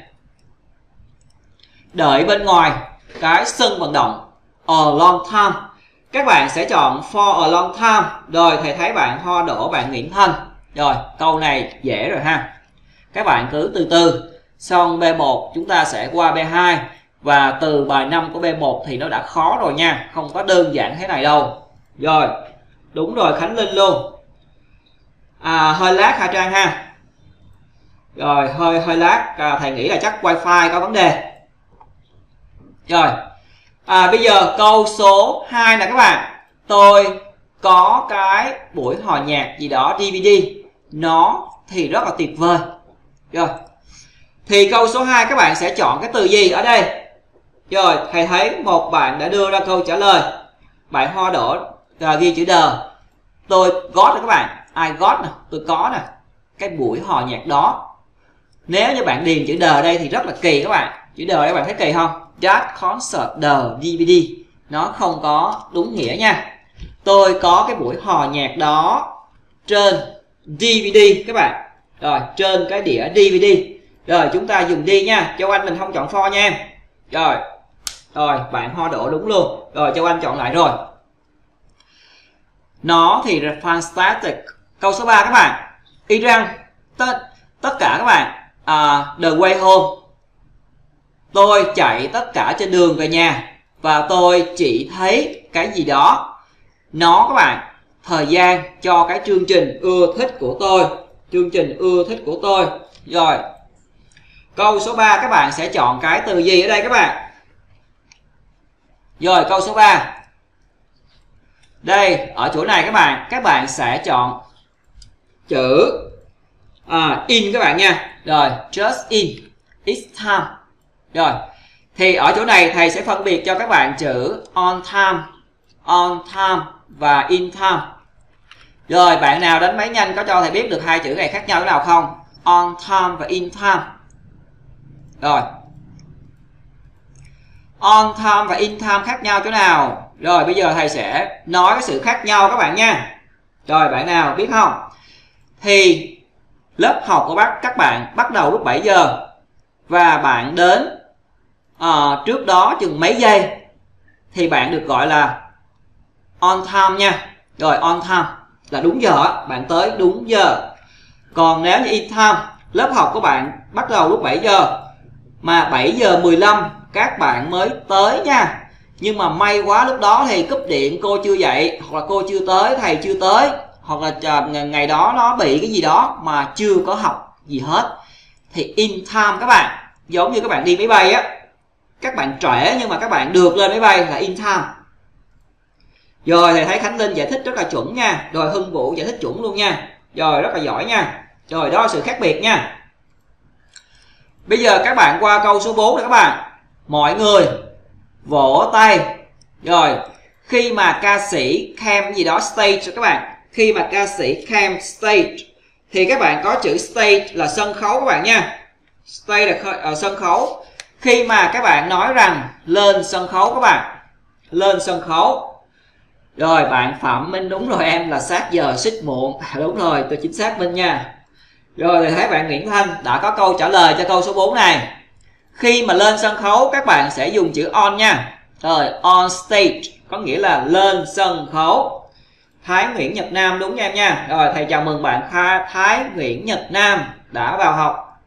Đợi bên ngoài cái sân vận động a long time. Các bạn sẽ chọn for a long time. Rồi thầy thấy bạn Hoa Đỗ, bạn Nguyễn Thanh. Rồi câu này dễ rồi ha. Các bạn cứ từ từ. Xong B1 chúng ta sẽ qua B2. Và từ bài 5 của B1 thì nó đã khó rồi nha, không có đơn giản thế này đâu. Rồi, đúng rồi Khánh Linh luôn. Hơi lag Hà Trang ha. Rồi, hơi lag, thầy nghĩ là chắc wifi có vấn đề. Rồi, bây giờ câu số 2 là các bạn. Tôi có cái buổi hòa nhạc gì đó DVD, nó thì rất là tuyệt vời. Rồi, thì câu số 2 các bạn sẽ chọn cái từ gì ở đây? Rồi, thầy thấy một bạn đã đưa ra câu trả lời. Bạn Hoa Đỗ ghi chữ D. Tôi got nè các bạn. I got nè, tôi có nè. Cái buổi hòa nhạc đó. Nếu như bạn điền chữ D đây thì rất là kỳ các bạn. Chữ D đây các bạn thấy kỳ không? That concert the DVD. Nó không có đúng nghĩa nha. Tôi có cái buổi hòa nhạc đó trên DVD các bạn. Rồi, trên cái đĩa DVD. Rồi, chúng ta dùng đi nha. Châu Anh mình không chọn for nha. Rồi, bạn Hoa Đỗ đúng luôn. Rồi, Châu Anh chọn lại rồi. Nó thì fantastic. Câu số 3 các bạn. Y rằng tất cả các bạn the way home. Tôi chạy tất cả trên đường về nhà và tôi chỉ thấy cái gì đó. Nó các bạn, thời gian cho cái chương trình ưa thích của tôi. Chương trình ưa thích của tôi. Rồi, câu số 3 các bạn sẽ chọn cái từ gì ở đây các bạn? Rồi, câu số 3. Đây, ở chỗ này các bạn sẽ chọn chữ in các bạn nha. Rồi, just in, it's time. Rồi, thì ở chỗ này thầy sẽ phân biệt cho các bạn chữ on time và in time. Rồi, bạn nào đánh máy nhanh có cho thầy biết được hai chữ này khác nhau thế nào không? On time và in time. Rồi, on time và in time khác nhau chỗ nào? Rồi, bây giờ thầy sẽ nói cái sự khác nhau các bạn nha. Rồi, bạn nào biết không? Thì lớp học của các bạn bắt đầu lúc 7 giờ và bạn đến trước đó chừng mấy giây thì bạn được gọi là on time nha. Rồi, on time là đúng giờ, bạn tới đúng giờ. Còn nếu như in time, lớp học của bạn bắt đầu lúc 7 giờ mà 7 giờ 15 các bạn mới tới nha. Nhưng mà may quá lúc đó thì cúp điện, cô chưa dậy, hoặc là cô chưa tới, thầy chưa tới, hoặc là ngày đó nó bị cái gì đó mà chưa có học gì hết, thì in time các bạn. Giống như các bạn đi máy bay á, các bạn trễ nhưng mà các bạn được lên máy bay là in time. Rồi, thầy thấy Khánh Linh giải thích rất là chuẩn nha. Rồi, Hưng Vũ giải thích chuẩn luôn nha. Rồi, rất là giỏi nha. Rồi, đó là sự khác biệt nha. Bây giờ các bạn qua câu số 4 này các bạn. Mọi người vỗ tay. Rồi, khi mà ca sĩ came gì đó stage các bạn. Khi mà ca sĩ came stage thì các bạn có chữ stage là sân khấu các bạn nha. Stage là sân khấu. Khi mà các bạn nói rằng lên sân khấu các bạn. Lên sân khấu. Rồi, bạn Phạm Minh đúng rồi em, là sát giờ xích muộn. Đúng rồi, tôi chính xác Minh nha. Rồi, thì thấy bạn Nguyễn Thanh đã có câu trả lời cho câu số 4 này. Khi mà lên sân khấu các bạn sẽ dùng chữ on nha. Rồi, on stage có nghĩa là lên sân khấu. Thái Nguyễn Nhật Nam đúng nha em nha. Rồi, thầy chào mừng bạn Thái Nguyễn Nhật Nam đã vào học.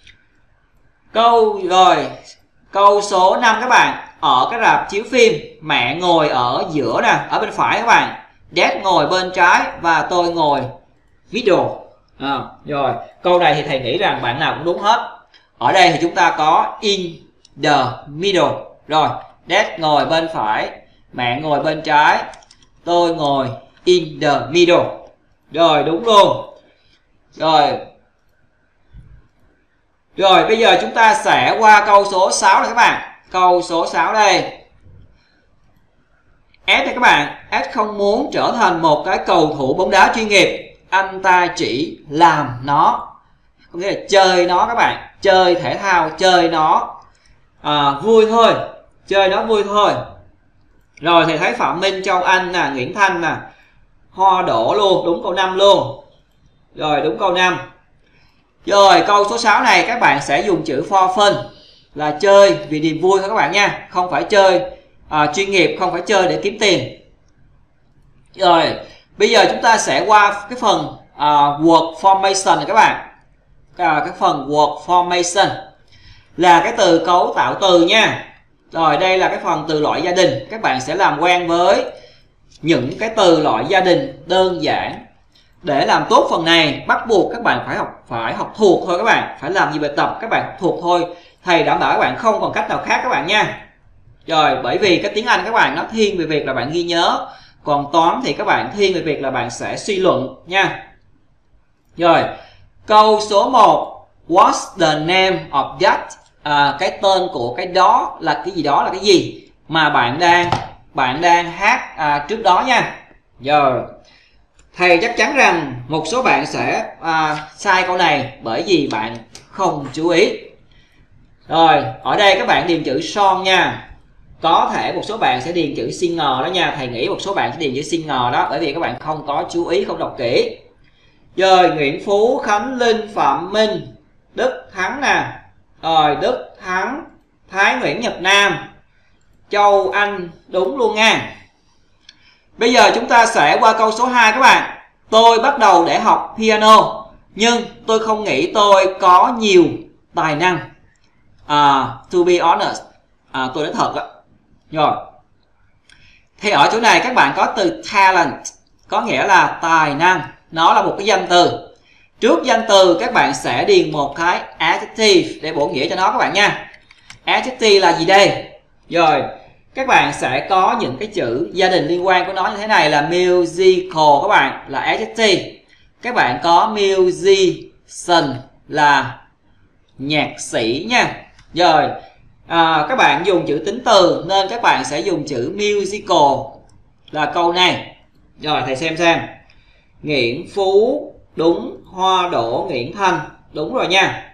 Câu số 5 các bạn. Ở cái rạp chiếu phim, mẹ ngồi ở giữa nè, ở bên phải các bạn. Dad ngồi bên trái và tôi ngồi middle. Rồi, câu này thì thầy nghĩ rằng bạn nào cũng đúng hết. Ở đây thì chúng ta có in the middle. Rồi, Dad ngồi bên phải, mẹ ngồi bên trái, tôi ngồi in the middle. Rồi, đúng luôn. Rồi, bây giờ chúng ta sẽ qua câu số 6 này các bạn. Câu số 6 đây. S này các bạn, S không muốn trở thành một cái cầu thủ bóng đá chuyên nghiệp. Anh ta chỉ làm nó. Có nghĩa là chơi nó các bạn. Chơi thể thao, chơi nó vui thôi. Chơi nó vui thôi. Rồi, thầy thấy Phạm Minh, Châu Anh nè, Nguyễn Thanh nè, Hoa Đỗ luôn, đúng câu 5 luôn. Rồi, đúng câu 5. Rồi, câu số 6 này các bạn sẽ dùng chữ for fun, là chơi vì niềm vui thôi các bạn nha. Không phải chơi chuyên nghiệp, không phải chơi để kiếm tiền. Rồi, bây giờ chúng ta sẽ qua cái phần word formation này các bạn. Cái phần word formation là cái từ cấu tạo từ nha. Rồi đây là cái phần từ loại gia đình. Các bạn sẽ làm quen với những cái từ loại gia đình đơn giản. Để làm tốt phần này bắt buộc các bạn phải học thuộc thôi các bạn. Phải làm gì bài tập các bạn học thuộc thôi. Thầy đảm bảo các bạn không còn cách nào khác các bạn nha. Rồi bởi vì cái tiếng Anh các bạn nó thiên về việc là bạn ghi nhớ. Còn toán thì các bạn thiên về việc là bạn sẽ suy luận nha. Rồi câu số 1. What's the name of that? Cái tên của cái đó là cái gì, đó là cái gì mà bạn đang hát trước đó nha. Rồi thầy chắc chắn rằng một số bạn sẽ sai câu này bởi vì bạn không chú ý. Rồi ở đây các bạn điền chữ son nha. Có thể một số bạn sẽ điền chữ singer đó nha. Thầy nghĩ một số bạn sẽ điền chữ singer đó bởi vì các bạn không có chú ý, không đọc kỹ. Rồi Nguyễn Phú, Khánh Linh, Phạm Minh, Đức Thắng nè. Rồi Đức Thắng, Thái Nguyễn, Nhật Nam, Châu Anh, đúng luôn nha. Bây giờ chúng ta sẽ qua câu số 2 các bạn. Tôi bắt đầu để học piano nhưng tôi không nghĩ tôi có nhiều tài năng. To be honest, tôi nói thật á. Rồi thì ở chỗ này các bạn có từ talent, có nghĩa là tài năng. Nó là một cái danh từ. Trước danh từ các bạn sẽ điền một cái adjective để bổ nghĩa cho nó các bạn nha. Adjective là gì đây? Rồi các bạn sẽ có những cái chữ gia đình liên quan của nó như thế này là musical các bạn, là adjective. Các bạn có musician là nhạc sĩ nha. Rồi các bạn dùng chữ tính từ nên các bạn sẽ dùng chữ musical là câu này. Rồi thầy xem. Nguyễn Phú đúng, Hoa Đỗ, Nguyễn Thanh đúng rồi nha.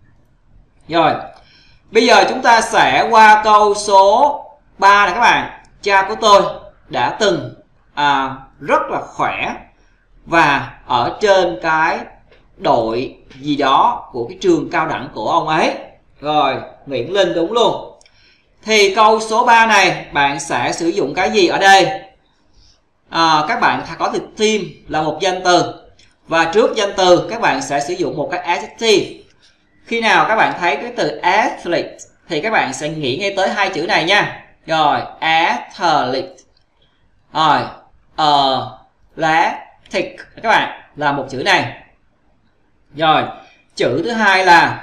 Rồi bây giờ chúng ta sẽ qua câu số 3 này các bạn. Cha của tôi đã từng rất là khỏe và ở trên cái đội gì đó của cái trường cao đẳng của ông ấy. Rồi Nguyễn Linh đúng luôn. Thì câu số 3 này bạn sẽ sử dụng cái gì ở đây? Các bạn có từ team là một danh từ. Và trước danh từ các bạn sẽ sử dụng một cái adjective. Khi nào các bạn thấy cái từ athlete thì các bạn sẽ nghĩ ngay tới hai chữ này nha. Rồi athlete. Rồi athletic các bạn là một chữ này. Rồi chữ thứ hai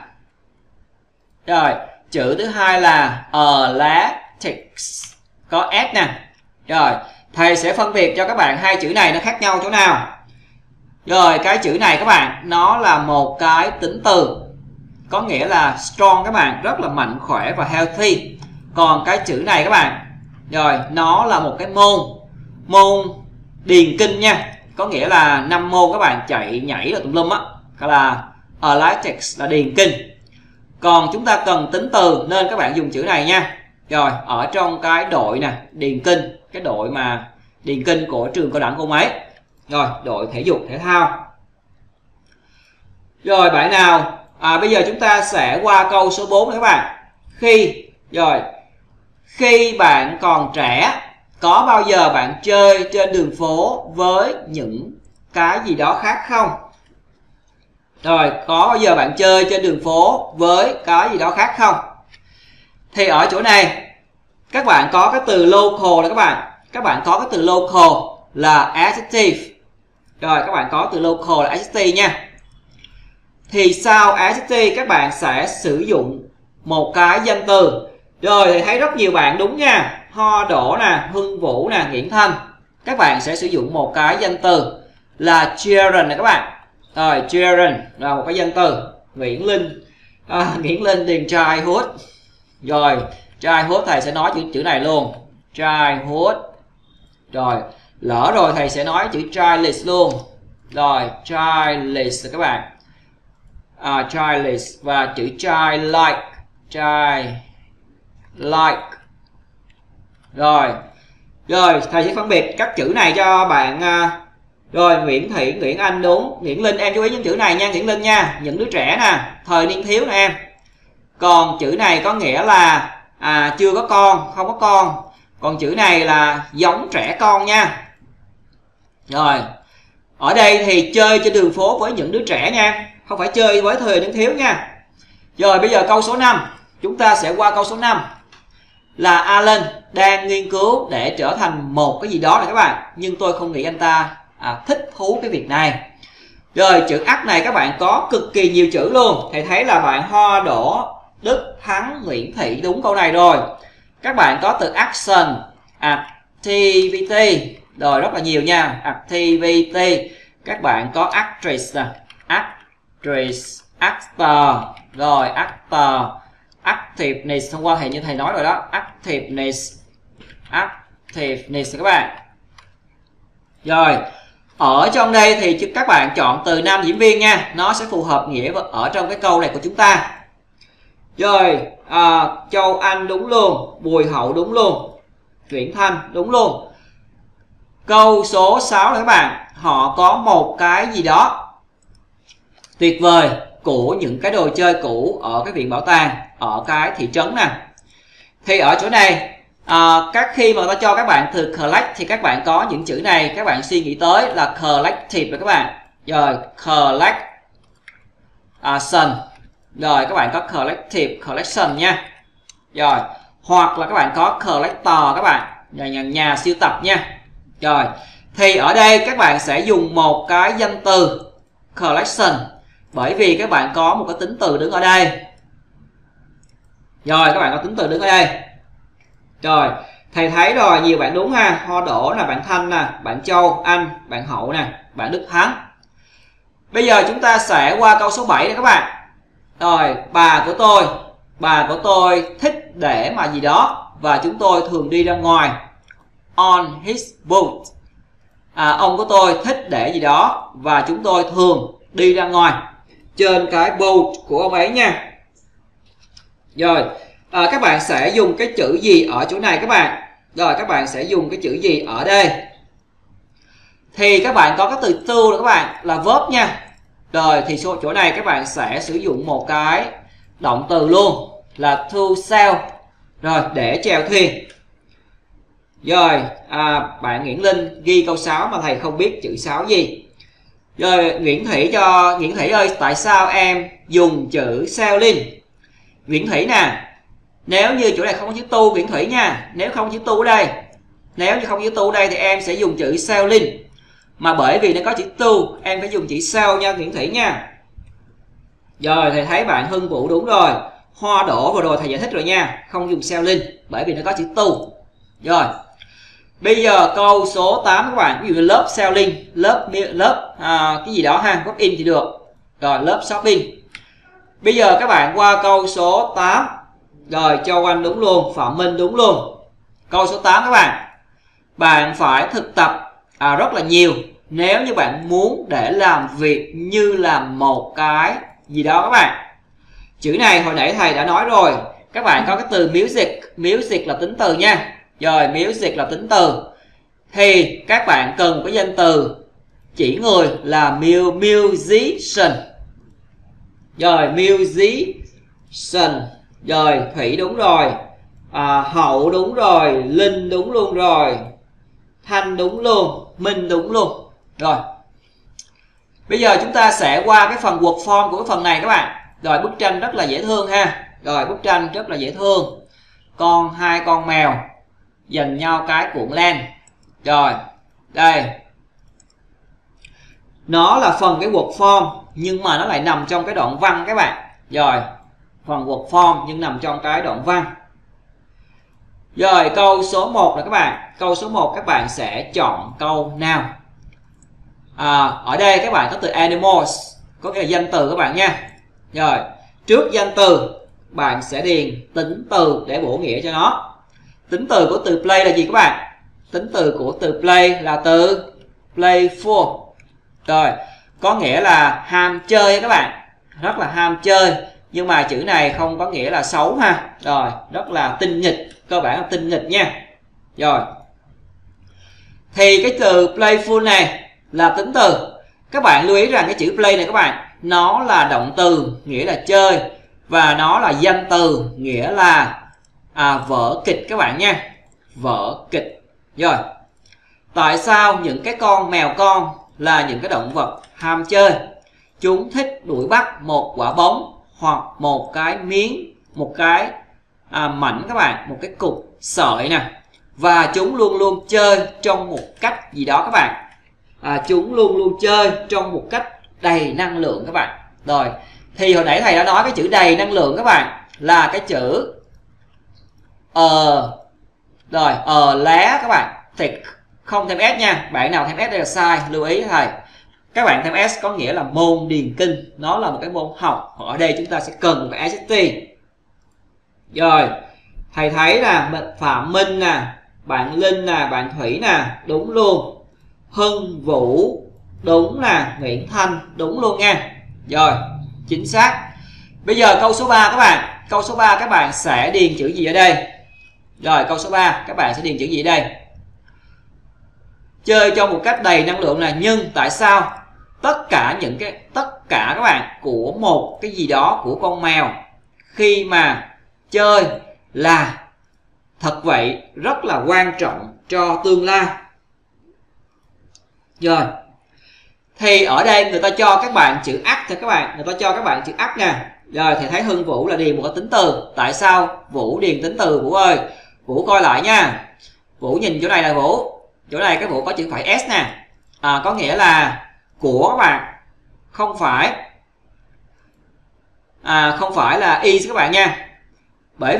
là athletics, có s nè. Rồi thầy sẽ phân biệt cho các bạn hai chữ này nó khác nhau chỗ nào. Rồi cái chữ này các bạn nó là một cái tính từ, có nghĩa là strong các bạn, rất là mạnh khỏe và healthy. Còn cái chữ này các bạn, rồi nó là một cái môn điền kinh nha, có nghĩa là 5 môn các bạn chạy nhảy là tùm lum á, là athletics là điền kinh. Còn chúng ta cần tính từ nên các bạn dùng chữ này nha. Rồi ở trong cái đội nè, điền kinh, cái đội mà điền kinh của trường cao đẳng của mấy. Rồi đội thể dục thể thao. Rồi bạn nào bây giờ chúng ta sẽ qua câu số 4 này các bạn. Khi bạn còn trẻ, có bao giờ bạn chơi trên đường phố với những cái gì đó khác không? Rồi có bao giờ bạn chơi trên đường phố với cái gì đó khác không? Thì ở chỗ này các bạn có cái từ local là các bạn. Các bạn có cái từ local là adjective. Rồi các bạn có từ local là adjective nha. Thì sau adjective các bạn sẽ sử dụng một cái danh từ. Rồi thì thấy rất nhiều bạn đúng nha. Hoa Đỗ nè, Hưng Vũ nè, Nguyễn Thanh. Các bạn sẽ sử dụng một cái danh từ là children này các bạn. Rồi children là một cái danh từ. Nguyễn Linh điền childhood. Rồi childhood thầy sẽ nói chữ này luôn. Childhood. Rồi lỡ rồi thầy sẽ nói chữ childish luôn. Rồi childish các bạn. Childish và chữ childlike. Childlike. Rồi thầy sẽ phân biệt các chữ này cho bạn. Rồi Nguyễn Thị, Nguyễn Anh đúng. Nguyễn Linh em chú ý những chữ này nha Nguyễn Linh nha. Những đứa trẻ nè, thời niên thiếu nè em. Còn chữ này có nghĩa là chưa có con, không có con. Còn chữ này là giống trẻ con nha. Rồi ở đây thì chơi trên đường phố với những đứa trẻ nha, không phải chơi với thời niên thiếu nha. Rồi bây giờ câu số 5. Chúng ta sẽ qua câu số 5. là Alan đang nghiên cứu để trở thành một cái gì đó này các bạn, nhưng tôi không nghĩ anh ta thích thú cái việc này. Rồi chữ ắt này các bạn có cực kỳ nhiều chữ luôn. Thầy thấy là bạn Hoa Đỗ, Đức Thắng, Nguyễn Thị đúng câu này rồi. Các bạn có từ action, activity, rồi rất là nhiều nha. Activity, các bạn có actress, actress, actor, rồi actor, activeness, hôm qua thầy như thầy nói rồi đó, activeness, activeness các bạn. Rồi ở trong đây thì các bạn chọn từ nam diễn viên nha, nó sẽ phù hợp nghĩa ở trong cái câu này của chúng ta. Rồi Châu Anh đúng luôn, Bùi Hậu đúng luôn, Nguyễn Thanh đúng luôn. Câu số 6 này các bạn, họ có một cái gì đó tuyệt vời của những cái đồ chơi cũ ở cái viện bảo tàng ở cái thị trấn nè. Thì ở chỗ này các khi mà người ta cho các bạn từ collect thì các bạn có những chữ này, các bạn suy nghĩ tới là collective rồi các bạn. Rồi collection, rồi các bạn có collective, collection nha. Rồi hoặc là các bạn có collector các bạn, nhà sưu tập nha. Rồi thì ở đây các bạn sẽ dùng một cái danh từ collection, bởi vì các bạn có một cái tính từ đứng ở đây. Rồi các bạn có tính từ đứng ở đây. Rồi thầy thấy rồi, nhiều bạn đúng ha. Hoa Đỗ là bạn Thanh nè, bạn Châu Anh, bạn Hậu nè, bạn Đức Thắng. Bây giờ chúng ta sẽ qua câu số 7 này các bạn. Rồi bà của tôi thích để mà gì đó và chúng tôi thường đi ra ngoài. On his boat, ông của tôi thích để gì đó và chúng tôi thường đi ra ngoài trên cái boat của ông ấy nha. Rồi các bạn sẽ dùng cái chữ gì ở chỗ này các bạn? Rồi các bạn sẽ dùng cái chữ gì ở đây? Thì các bạn có cái từ to đó các bạn, là verb nha. Rồi thì chỗ này các bạn sẽ sử dụng một cái động từ luôn là to sail, rồi để chèo thuyền. Rồi bạn Nguyễn Linh ghi câu 6 mà thầy không biết chữ 6 gì. Rồi Nguyễn Thủy ơi, tại sao em dùng chữ sailing? Nguyễn Thủy nè, nếu như chỗ này không có chữ tu Nguyễn Thủy nha, nếu không có chữ tu ở đây, nếu như không có chữ tu ở đây thì em sẽ dùng chữ sailing. Mà bởi vì nó có chữ tu, em phải dùng chữ sail nha Nguyễn Thủy nha. Rồi thầy thấy bạn Hưng Vũ đúng rồi. Hoa Đỗ vừa rồi thầy giải thích rồi nha, không dùng sailing bởi vì nó có chữ tu. Rồi bây giờ câu số 8 các bạn, ví dụ như lớp selling, lớp cái gì đó ha, góp in thì được. Rồi lớp shopping. Bây giờ các bạn qua câu số 8. Rồi Châu Anh đúng luôn, Phạm Minh đúng luôn. Câu số 8 các bạn, bạn phải thực tập rất là nhiều nếu như bạn muốn để làm việc như là một cái gì đó các bạn. Chữ này hồi nãy thầy đã nói rồi, các bạn có cái từ music là tính từ nha. Rồi music là tính từ thì các bạn cần có danh từ chỉ người là musician. Rồi musician. Rồi Thủy đúng rồi, Hậu đúng rồi, Linh đúng luôn rồi, Thanh đúng luôn, Minh đúng luôn. Rồi bây giờ chúng ta sẽ qua cái phần work form của cái phần này các bạn. Rồi bức tranh rất là dễ thương ha. Rồi bức tranh rất là dễ thương, hai con mèo dành nhau cái cuộn len. Rồi đây, nó là phần cái work form nhưng mà nó lại nằm trong cái đoạn văn các bạn. Rồi phần work form nhưng nằm trong cái đoạn văn. Rồi câu số 1 là các bạn, câu số 1 các bạn sẽ chọn câu nào. Ở đây các bạn có từ animals, có nghĩa là danh từ các bạn nha. Rồi trước danh từ bạn sẽ điền tính từ để bổ nghĩa cho nó. Tính từ của từ play là gì các bạn? Tính từ của từ play là từ playful. Rồi có nghĩa là ham chơi các bạn, rất là ham chơi. Nhưng mà chữ này không có nghĩa là xấu ha. Rồi rất là tinh nghịch, cơ bản là tinh nghịch nha. Rồi thì cái từ playful này là tính từ. Các bạn lưu ý rằng cái chữ play này các bạn, nó là động từ nghĩa là chơi, và nó là danh từ nghĩa là vở kịch các bạn nha. Vở kịch. Rồi tại sao những cái con mèo con là những cái động vật ham chơi? Chúng thích đuổi bắt một quả bóng hoặc một cái mảnh các bạn, một cái cục sợi nè, và chúng luôn luôn chơi trong một cách gì đó các bạn. Chúng luôn luôn chơi trong một cách đầy năng lượng các bạn. Rồi, thì hồi nãy thầy đã nói cái chữ đầy năng lượng các bạn là cái chữ lá các bạn. Thì không thêm s nha, bạn nào thêm s đây là sai, lưu ý thầy. Các bạn thêm s có nghĩa là môn điền kinh, nó là một cái môn học. Ở đây chúng ta sẽ cần một cái SST. Rồi, thầy thấy là Phạm Minh nè, bạn Linh nè, bạn Thủy nè, đúng luôn. Hưng Vũ đúng nè, Nguyễn Thanh đúng luôn nha. Rồi, chính xác. Bây giờ câu số 3 các bạn. Câu số 3 các bạn sẽ điền chữ gì ở đây? Rồi, câu số 3 các bạn sẽ điền chữ gì ở đây? Chơi trong một cách đầy năng lượng là nhưng tại sao tất cả các bạn của một cái gì đó của con mèo khi mà chơi là thật vậy rất là quan trọng cho tương lai. Rồi, thì ở đây người ta cho các bạn chữ ắt cho các bạn, người ta cho các bạn chữ ắt nè. Rồi thì thấy Hưng Vũ là điền một cái tính từ. Tại sao Vũ điền tính từ Vũ ơi? Vũ coi lại nha. Vũ nhìn chỗ này là Vũ. Chỗ này cái Vũ có chữ phẩy s nè. Có nghĩa là của các bạn, không phải là y các bạn nha. Bởi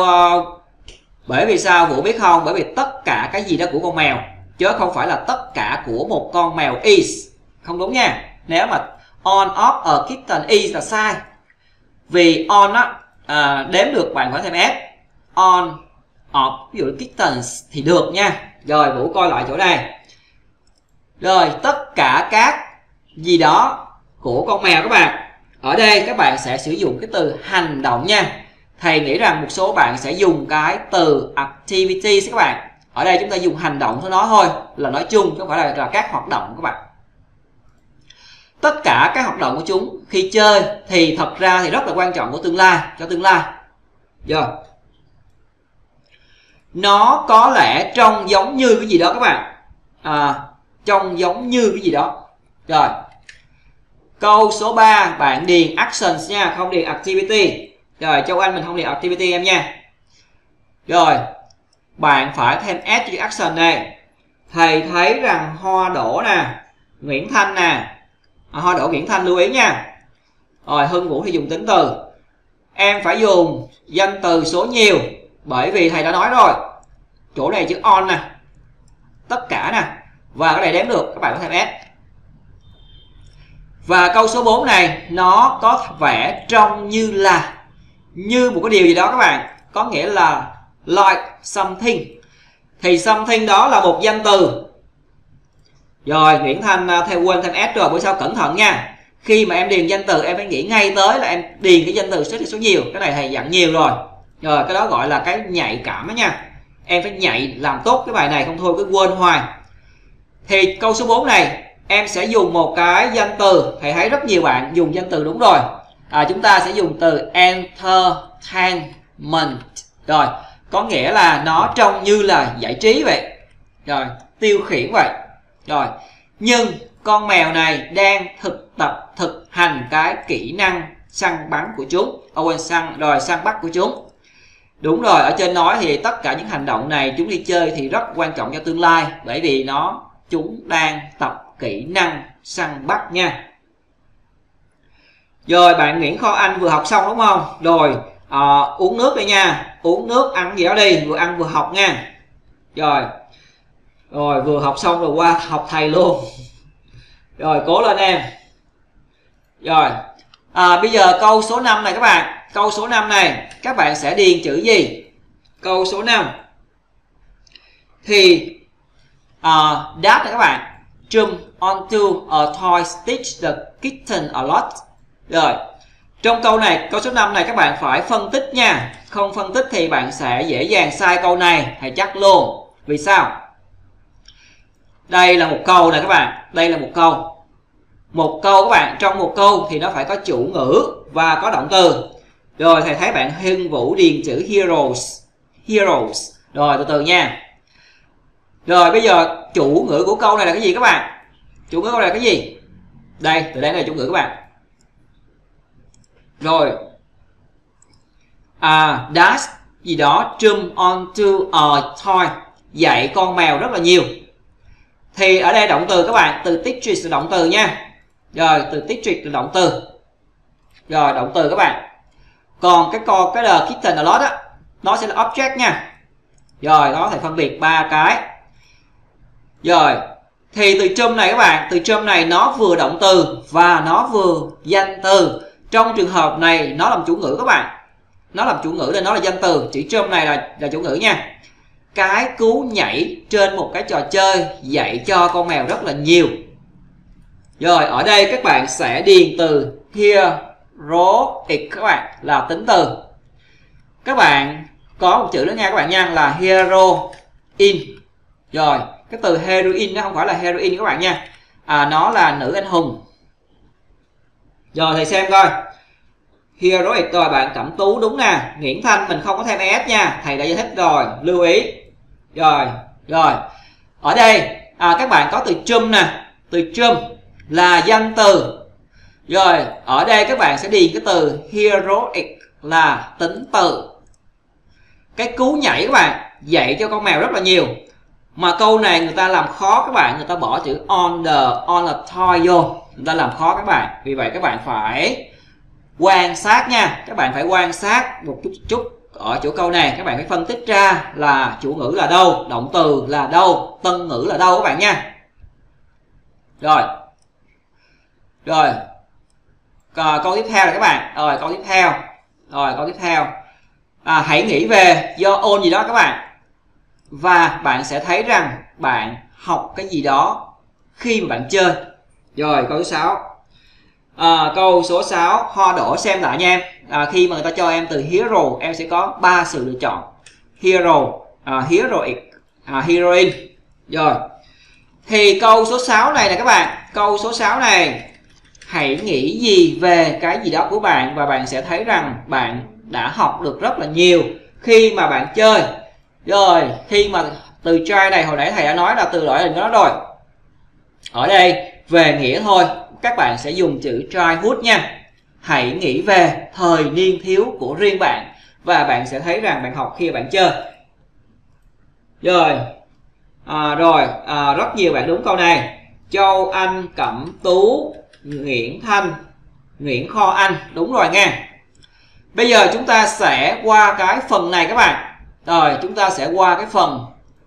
vì sao Vũ biết không? Bởi vì tất cả cái gì đó của con mèo, chứ không phải là tất cả của một con mèo is. Không đúng nha. Nếu mà on of a kitten is là sai. Vì on á, đếm được bạn phải thêm s. On of ví dụ kittens thì được nha. Rồi Vũ coi lại chỗ này. Rồi tất cả các gì đó của con mèo các bạn. Ở đây các bạn sẽ sử dụng cái từ hành động nha. Thầy nghĩ rằng một số bạn sẽ dùng cái từ activities các bạn. Ở đây chúng ta dùng hành động thôi, nó thôi, là nói chung chứ không phải là các hoạt động các bạn. Tất cả các hoạt động của chúng khi chơi thì thật ra thì rất là quan trọng của tương lai, cho tương lai. Rồi. Nó có lẽ trông giống như cái gì đó các bạn. Trông giống như cái gì đó. Rồi. Câu số 3 bạn điền actions nha, không điền activity. Rồi Châu Anh mình không điền activity em nha. Rồi. Bạn phải thêm s cho action này. Thầy thấy rằng Hoa Đỗ nè, Nguyễn Thanh nè. Hoa Đỗ Nguyễn Thanh lưu ý nha. Rồi Hưng Vũ thì dùng tính từ. Em phải dùng danh từ số nhiều, bởi vì thầy đã nói rồi. Chỗ này chữ on nè, tất cả nè, và cái này đếm được, các bạn có thêm s. Và câu số 4 này nó có vẻ trông như là như một cái điều gì đó các bạn, có nghĩa là like something. Thì something đó là một danh từ. Rồi Nguyễn Thanh theo quên thêm s rồi, bữa sau cẩn thận nha. Khi mà em điền danh từ em phải nghĩ ngay tới là em điền cái danh từ số nhiều. Cái này thầy dặn nhiều rồi. Rồi cái đó gọi là cái nhạy cảm đó nha. Em phải nhạy làm tốt cái bài này, không thôi cứ quên hoài. Thì câu số 4 này em sẽ dùng một cái danh từ. Thầy thấy rất nhiều bạn dùng danh từ đúng rồi. Chúng ta sẽ dùng từ entertainment. Rồi, có nghĩa là nó trông như là giải trí vậy. Rồi, tiêu khiển vậy. Rồi, nhưng con mèo này đang thực hành cái kỹ năng săn bắn của chúng. Săn bắt của chúng. Đúng rồi, ở trên nói thì tất cả những hành động này chúng đi chơi thì rất quan trọng cho tương lai, bởi vì chúng đang tập kỹ năng săn bắt nha. Rồi bạn Nguyễn Kho Anh vừa học xong đúng không? Rồi uống nước đi nha, uống nước ăn gì đó đi, vừa ăn vừa học nha. Rồi vừa học xong rồi qua học thầy luôn. Rồi cố lên em. Rồi bây giờ câu số 5 này các bạn. Câu số 5 này các bạn sẽ điền chữ gì? Câu số 5 thì that này các bạn, jump onto a toy stitch the kitten a lot. Rồi trong câu này, câu số 5 này các bạn phải phân tích nha. Không phân tích thì bạn sẽ dễ dàng sai câu này, thầy chắc luôn. Vì sao? Đây là một câu này các bạn. Đây là một câu. Một câu các bạn, trong một câu thì nó phải có chủ ngữ và có động từ. Rồi thầy thấy bạn Hưng Vũ điền chữ heroes. Rồi từ từ nha. Rồi bây giờ chủ ngữ của câu này là cái gì các bạn? Chủ ngữ câu này là cái gì? Đây, từ đây là chủ ngữ các bạn. Rồi. Does gì đó jump onto a toy, dạy con mèo rất là nhiều. Thì ở đây động từ các bạn, từ teach là động từ nha. Rồi từ teach là động từ. Rồi động từ các bạn. Còn cái the kitten a lot á, nó sẽ là object nha. Rồi nó phải phân biệt ba cái. Rồi thì từ jump này các bạn, từ jump này nó vừa động từ và nó vừa danh từ. Trong trường hợp này nó làm chủ ngữ các bạn. Nó làm chủ ngữ nên nó là danh từ. Chữ jump này là chủ ngữ nha. Cái cú nhảy trên một cái trò chơi dạy cho con mèo rất là nhiều. Rồi ở đây các bạn sẽ điền từ heroic các bạn, là tính từ. Các bạn có một chữ nữa nha các bạn nha, là heroine. Rồi cái từ heroine nó không phải là heroine các bạn nha, nó là nữ anh hùng. Rồi thầy xem coi. Heroic rồi bạn Cẩm Tú đúng nè. Nguyễn Thanh mình không có thêm es nha, thầy đã giải thích rồi, lưu ý. Rồi ở đây các bạn có từ jump nè, từ jump là danh từ. Rồi ở đây các bạn sẽ điền cái từ heroic là tính từ. Cái cú nhảy các bạn dạy cho con mèo rất là nhiều. Mà câu này người ta làm khó các bạn, người ta bỏ chữ on a toy vô, người ta làm khó các bạn. Vì vậy các bạn phải quan sát nha, các bạn phải quan sát một chút ở chỗ câu này. Các bạn phải phân tích ra là chủ ngữ là đâu, động từ là đâu, tân ngữ là đâu các bạn nha. Rồi câu tiếp theo là các bạn. Rồi câu tiếp theo hãy nghĩ về do ôn gì đó các bạn, và bạn sẽ thấy rằng bạn học cái gì đó khi mà bạn chơi. Rồi câu số 6. Câu số 6 Ho đổ xem lại nha em. Khi mà người ta cho em từ hero, em sẽ có 3 sự lựa chọn: hero, heroic, heroine. Rồi thì câu số 6 này nè các bạn, câu số 6 này, hãy nghĩ gì về cái gì đó của bạn và bạn sẽ thấy rằng bạn đã học được rất là nhiều khi mà bạn chơi. Rồi khi mà từ try này hồi nãy thầy đã nói là từ loại hình đó rồi. Ở đây về nghĩa thôi, các bạn sẽ dùng chữ childhood nha. Hãy nghĩ về thời niên thiếu của riêng bạn và bạn sẽ thấy rằng bạn học khi bạn chơi. Rồi rất nhiều bạn đúng câu này. Châu Anh, Cẩm Tú, Nguyễn Thanh, Nguyễn Kho Anh, đúng rồi nha. Bây giờ chúng ta sẽ qua cái phần này các bạn. Rồi chúng ta sẽ qua cái phần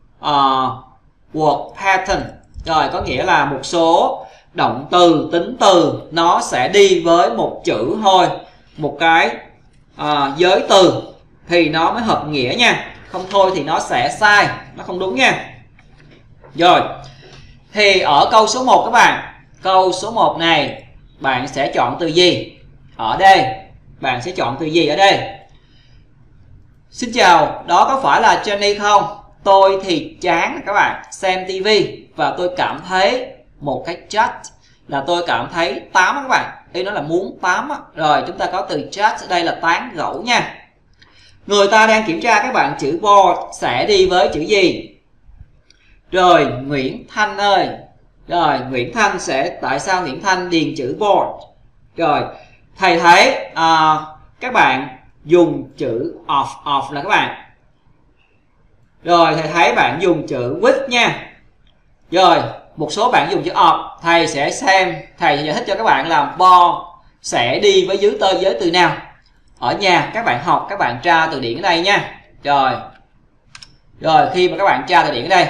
word pattern. Rồi có nghĩa là một số động từ, tính từ nó sẽ đi với một chữ thôi, một cái giới từ thì nó mới hợp nghĩa nha. Không thôi thì nó sẽ sai, nó không đúng nha. Rồi thì ở câu số 1 các bạn, câu số 1 này bạn sẽ chọn từ gì? Ở đây bạn sẽ chọn từ gì ở đây? Xin chào, đó có phải là Jenny không? Tôi thì chán các bạn, xem tivi và tôi cảm thấy một cái chat, là tôi cảm thấy tám các bạn. Ý nó là muốn tám. Rồi chúng ta có từ chat ở đây là tán gẫu nha. Người ta đang kiểm tra các bạn, chữ board sẽ đi với chữ gì? Rồi Nguyễn Thanh ơi. Rồi Nguyễn Thanh sẽ, tại sao Nguyễn Thanh điền chữ board? Rồi thầy thấy các bạn dùng chữ off là các bạn. Rồi thầy thấy bạn dùng chữ with nha. Rồi một số bạn dùng chữ off, thầy sẽ xem, thầy sẽ giải thích cho các bạn là board sẽ đi với giới từ nào. Ở nhà các bạn học, các bạn tra từ điển ở đây nha. Rồi khi mà các bạn tra từ điển ở đây,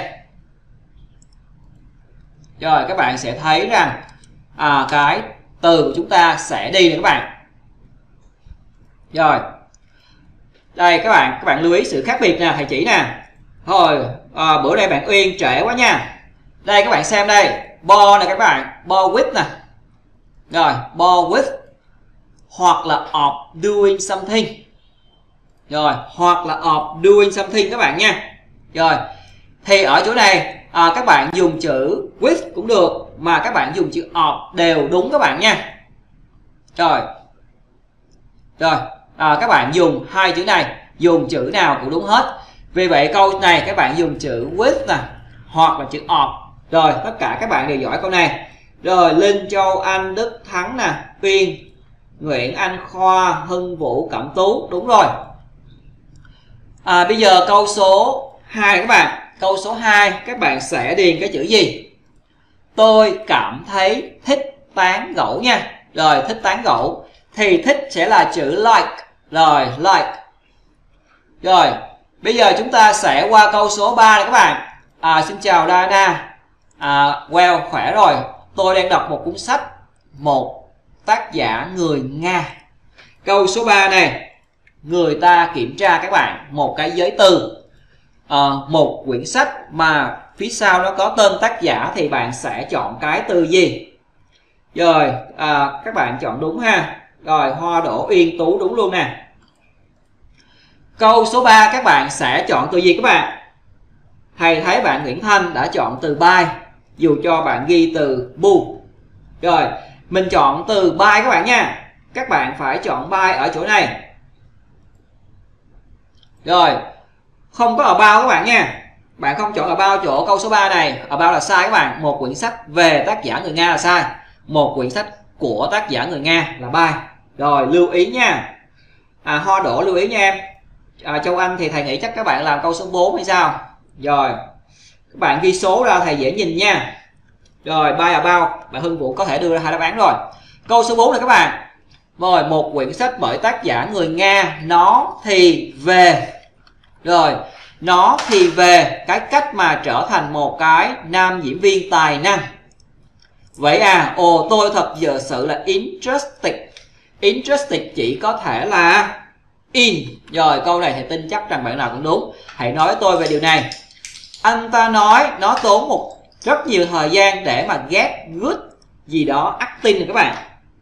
rồi các bạn sẽ thấy rằng cái từ của chúng ta sẽ đi nè các bạn. Rồi đây các bạn lưu ý sự khác biệt nè, thầy chỉ nè. Rồi bữa nay bạn Uyên trễ quá nha. Đây các bạn xem đây, bo nè các bạn, bo with nè. Rồi bo with hoặc là of doing something. Rồi hoặc là of doing something các bạn nha. Rồi thì ở chỗ này các bạn dùng chữ with cũng được, mà các bạn dùng chữ of đều đúng các bạn nha. Rồi các bạn dùng hai chữ này, dùng chữ nào cũng đúng hết. Vì vậy câu này các bạn dùng chữ with nè, hoặc là chữ of. Rồi tất cả các bạn đều giỏi câu này. Rồi Linh, Châu, Anh, Đức, Thắng nè, Uyên, Nguyễn, Anh, Khoa, Hưng, Vũ, Cẩm Tú, đúng rồi. Bây giờ câu số 2 các bạn. Câu số 2 các bạn sẽ điền cái chữ gì? Tôi cảm thấy thích tán gẫu nha. Rồi, thích tán gẫu thì thích sẽ là chữ like. Rồi, like. Rồi, bây giờ chúng ta sẽ qua câu số 3 này các bạn. Xin chào Diana. Well, khỏe rồi. Tôi đang đọc một cuốn sách, một tác giả người Nga. Câu số 3 này, người ta kiểm tra các bạn một cái giới từ, một quyển sách mà phía sau nó có tên tác giả thì bạn sẽ chọn cái từ gì? Rồi, các bạn chọn đúng ha. Rồi, Hoa Đỗ Uyên Tú đúng luôn nè. Câu số 3 các bạn sẽ chọn từ gì các bạn? Thầy thấy bạn Nguyễn Thanh đã chọn từ buy, dù cho bạn ghi từ bu. Rồi, mình chọn từ buy các bạn nha. Các bạn phải chọn buy ở chỗ này. Rồi, không có about các bạn nha. Bạn không chọn about chỗ câu số 3 này. About là sai các bạn. Một quyển sách về tác giả người Nga là sai. Một quyển sách của tác giả người Nga là buy. Rồi, lưu ý nha. Hoa Đỗ lưu ý nha em. Châu Anh thì thầy nghĩ chắc các bạn làm câu số 4 hay sao? Rồi, các bạn ghi số ra thầy dễ nhìn nha. Rồi, buy about, bạn Hưng Vũ có thể đưa ra hai đáp án rồi. Câu số 4 này các bạn. Rồi, một quyển sách bởi tác giả người Nga, nó thì về. Rồi, nó thì về cái cách mà trở thành một cái nam diễn viên tài năng. Vậy tôi thật sự là interested. Interested chỉ có thể là in. Rồi, câu này thầy tin chắc rằng bạn nào cũng đúng. Hãy nói với tôi về điều này. Anh ta nói nó tốn rất nhiều thời gian để mà get good gì đó acting này các bạn.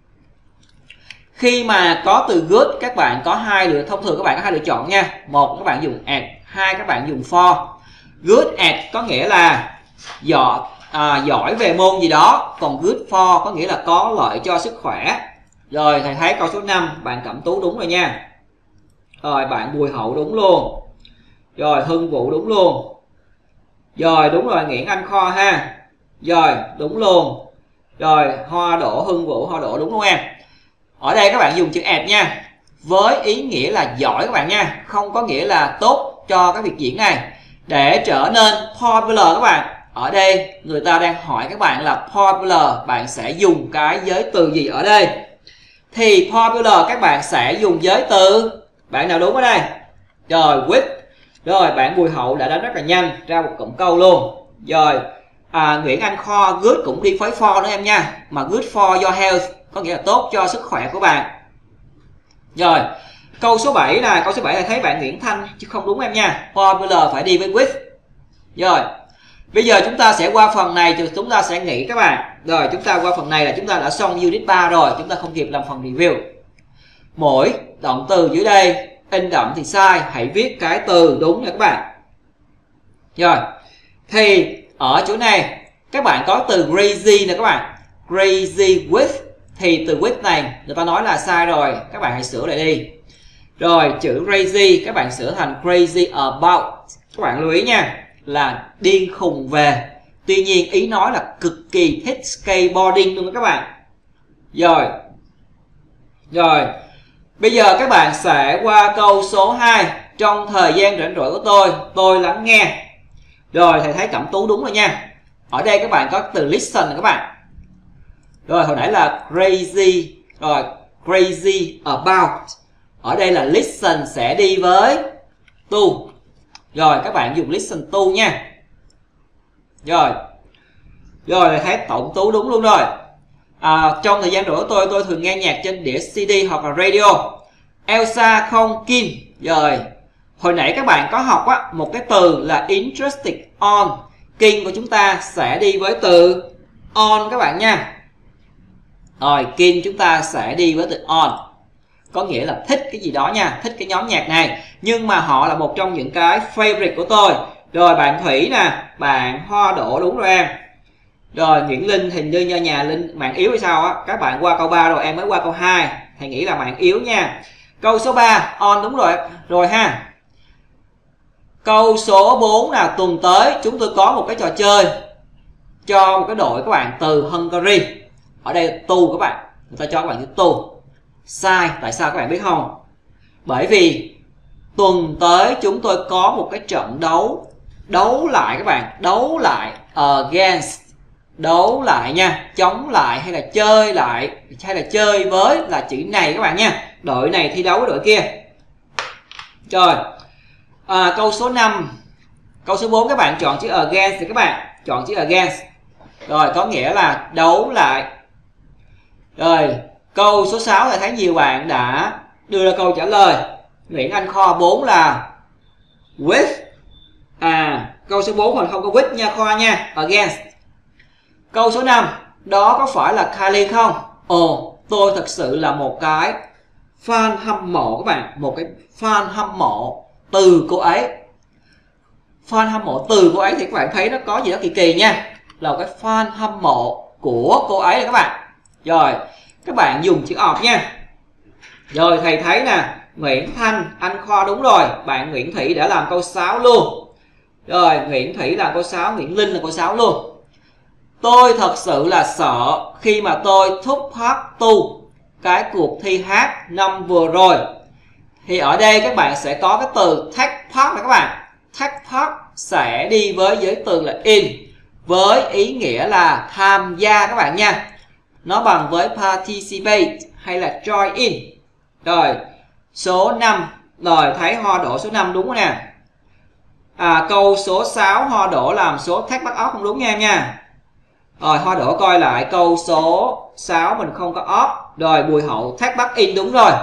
Khi mà có từ good các bạn có thông thường các bạn có hai lựa chọn nha. Một các bạn dùng at, hai các bạn dùng for. Good at có nghĩa là giỏi về môn gì đó, còn good for có nghĩa là có lợi cho sức khỏe. Rồi, thầy thấy câu số 5 bạn Cẩm Tú đúng rồi nha. Rồi, bạn Bùi Hậu đúng luôn. Rồi, Hưng Vũ đúng luôn. Rồi, đúng rồi, Nguyễn Anh Kho ha. Rồi, đúng luôn. Rồi, Hoa Đỗ, Hưng Vũ, Hoa Đỗ đúng luôn em. Ở đây các bạn dùng chữ at nha, với ý nghĩa là giỏi các bạn nha, không có nghĩa là tốt cho cái việc diễn này. Để trở nên popular các bạn, ở đây người ta đang hỏi các bạn là popular, bạn sẽ dùng cái giới từ gì ở đây? Thì popular các bạn sẽ dùng giới từ, bạn nào đúng ở đây? Rồi, with. Rồi, bạn Bùi Hậu đã đánh rất là nhanh, ra một cụm câu luôn. Rồi, Nguyễn Anh Kho, good cũng đi với for nữa em nha, mà good for your health có nghĩa là tốt cho sức khỏe của bạn. Rồi, câu số 7 là câu số 7 là thấy bạn Nguyễn Thanh chứ không đúng em nha. Popular phải đi với with. Rồi, bây giờ chúng ta sẽ qua phần này thì chúng ta sẽ nghỉ các bạn. Rồi, chúng ta qua phần này là chúng ta đã xong unit 3 rồi, chúng ta không kịp làm phần review. Mỗi động từ dưới đây in đậm thì sai, hãy viết cái từ đúng nha các bạn. Rồi, thì ở chỗ này các bạn có từ crazy nè các bạn. Crazy with thì từ with này người ta nói là sai rồi, các bạn hãy sửa lại đi. Rồi, chữ crazy các bạn sửa thành crazy about. Các bạn lưu ý nha, là điên khùng về. Tuy nhiên ý nói là cực kỳ thích skateboarding luôn các bạn. Rồi, bây giờ các bạn sẽ qua câu số 2. Trong thời gian rảnh rỗi của tôi lắng nghe. Rồi, thầy thấy Cẩm Tú đúng rồi nha. Ở đây các bạn có từ listen các bạn. Rồi, hồi nãy là crazy. Rồi, crazy about. Ở đây là listen sẽ đi với to. Rồi, các bạn dùng listen to nha. Rồi, thầy thấy Tổng Tú đúng luôn rồi. Trong thời gian rỗi của tôi thường nghe nhạc trên đĩa CD hoặc là radio. Elsa không Kim. Rồi, hồi nãy các bạn có học một cái từ là interested on. Kim của chúng ta sẽ đi với từ on các bạn nha. Rồi, Kim chúng ta sẽ đi với từ on. Có nghĩa là thích cái gì đó nha, thích cái nhóm nhạc này. Nhưng mà họ là một trong những cái favorite của tôi. Rồi, bạn Thủy nè, bạn Hoa Đỗ đúng rồi em. Rồi, Nguyễn Linh hình như nhà Linh bạn yếu hay sao á. Các bạn qua câu 3 rồi, em mới qua câu 2. Thầy nghĩ là bạn yếu nha. Câu số 3, on đúng rồi ha. Câu số 4 là tuần tới chúng tôi có một cái trò chơi cho một cái đội các bạn từ Hungary. Ở đây tu các bạn, người ta cho các bạn chữ tu. Sai, tại sao các bạn biết không? Bởi vì tuần tới chúng tôi có một cái trận đấu lại các bạn, đấu lại against, đấu lại nha, chống lại hay là chơi lại hay là chơi với là chữ này các bạn nha. Đội này thi đấu với đội kia. Rồi, câu số 5. Câu số 4 các bạn chọn chữ against thì các bạn chọn chữ against. Rồi, có nghĩa là đấu lại. Rồi, câu số 6 là thấy nhiều bạn đã đưa ra câu trả lời. Nguyễn Anh Kho 4 là with. Câu số 4 còn không có with nha Khoa nha, against. Câu số 5, đó có phải là Kylie không? Ồ, tôi thật sự là một cái fan hâm mộ các bạn, một cái fan hâm mộ từ cô ấy. Fan hâm mộ từ cô ấy thì các bạn thấy nó có gì đó kỳ kỳ nha, là một cái fan hâm mộ của cô ấy này các bạn. Rồi, các bạn dùng chữ of nha. Rồi, thầy thấy nè, Nguyễn Thanh, anh Khoa đúng rồi, bạn Nguyễn Thị đã làm câu 6 luôn. Rồi, Nguyễn Thị làm câu 6, Nguyễn Linh là câu 6 luôn. Tôi thật sự là sợ khi mà tôi thúc part tu cái cuộc thi hát năm vừa rồi. Thì ở đây các bạn sẽ có cái từ take part này các bạn. Take part sẽ đi với từ là in, với ý nghĩa là tham gia các bạn nha. Nó bằng với participate hay là join in. Rồi, số 5. Rồi, thấy Hoa Đỗ số 5 đúng nè. Câu số 6 Hoa Đỗ làm số take part off không đúng nha. Rồi, Hoa Đỗ coi lại câu số 6 mình không có off. Rồi, Bùi Hậu take back in đúng rồi.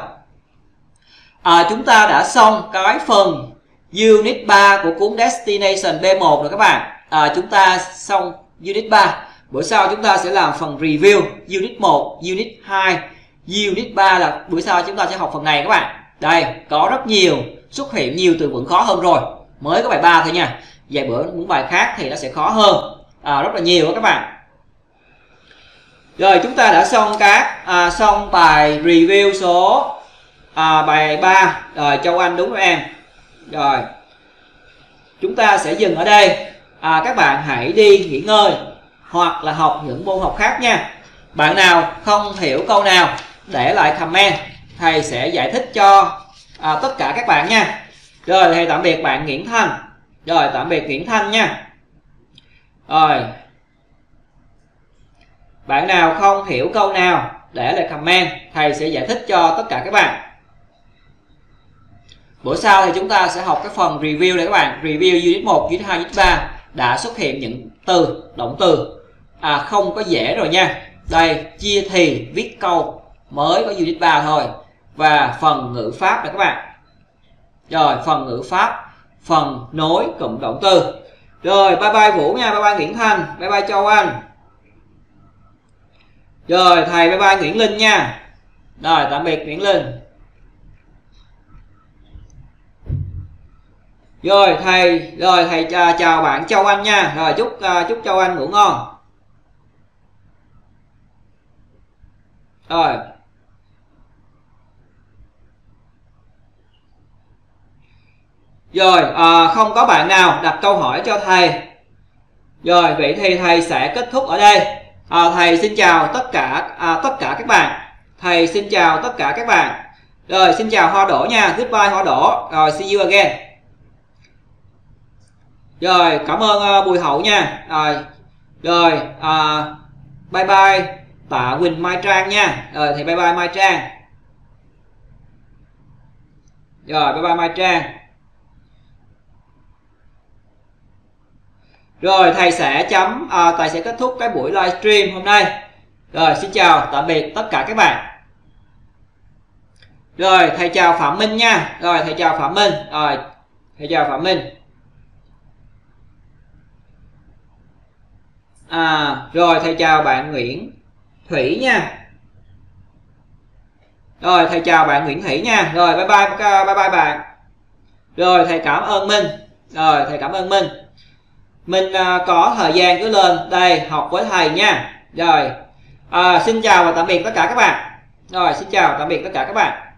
Chúng ta đã xong cái phần Unit 3 của cuốn Destination B1 rồi các bạn. Chúng ta xong Unit 3. Bữa sau chúng ta sẽ làm phần review Unit 1, Unit 2, Unit 3 là bữa sau chúng ta sẽ học phần này các bạn. Đây, có rất nhiều, xuất hiện nhiều từ vựng khó hơn rồi. Mới có bài 3 thôi nha. Vài bữa muốn bài khác thì nó sẽ khó hơn. Rất là nhiều đó các bạn. Rồi, chúng ta đã xong xong bài review số bài 3. Rồi, Châu Anh đúng rồi em. Rồi, chúng ta sẽ dừng ở đây. Các bạn hãy đi nghỉ ngơi hoặc là học những môn học khác nha. Bạn nào không hiểu câu nào để lại comment, thầy sẽ giải thích cho tất cả các bạn nha. Rồi, thầy tạm biệt bạn Nguyễn Thanh. Rồi, tạm biệt Nguyễn Thanh nha. Rồi, bạn nào không hiểu câu nào để lại comment, thầy sẽ giải thích cho tất cả các bạn. Bữa sau thì chúng ta sẽ học cái phần review này các bạn. Review Unit 1, Unit 2, Unit 3 đã xuất hiện những từ, động từ không có dễ rồi nha. Đây, chia thì, viết câu mới có Unit 3 thôi. Và phần ngữ pháp này các bạn. Rồi, phần ngữ pháp, phần nối cụm động từ. Rồi, bye bye Vũ nha, bye bye Nguyễn Thanh, bye bye Châu Anh. Rồi, thầy bye bye Nguyễn Linh nha. Rồi, tạm biệt Nguyễn Linh. Rồi, thầy chào bạn Châu Anh nha. Rồi, chúc Châu Anh ngủ ngon. Rồi. Rồi, không có bạn nào đặt câu hỏi cho thầy. Rồi, vậy thì thầy sẽ kết thúc ở đây. Thầy xin chào tất cả các bạn. Thầy xin chào tất cả các bạn. Rồi, xin chào Hoa Đỗ nha. Goodbye Hoa Đỗ. Rồi, see you again. Rồi, cảm ơn Bùi Hậu nha. Rồi, bye bye Tạ Quỳnh Mai Trang nha. Rồi, thì bye bye Mai Trang. Rồi, bye bye Mai Trang. Rồi, thầy sẽ kết thúc cái buổi livestream hôm nay. Rồi, xin chào tạm biệt tất cả các bạn. Rồi, thầy chào Phạm Minh nha. Rồi, thầy chào Phạm Minh. Rồi, thầy chào Phạm Minh. Rồi, thầy chào bạn Nguyễn Thủy nha. Rồi, thầy chào bạn Nguyễn Thủy nha. Rồi, bye bye bạn. Rồi, thầy cảm ơn Minh. Rồi, thầy cảm ơn Minh. Mình có thời gian cứ lên đây học với thầy nha. Rồi, xin chào và tạm biệt tất cả các bạn. Rồi, xin chào tạm biệt tất cả các bạn.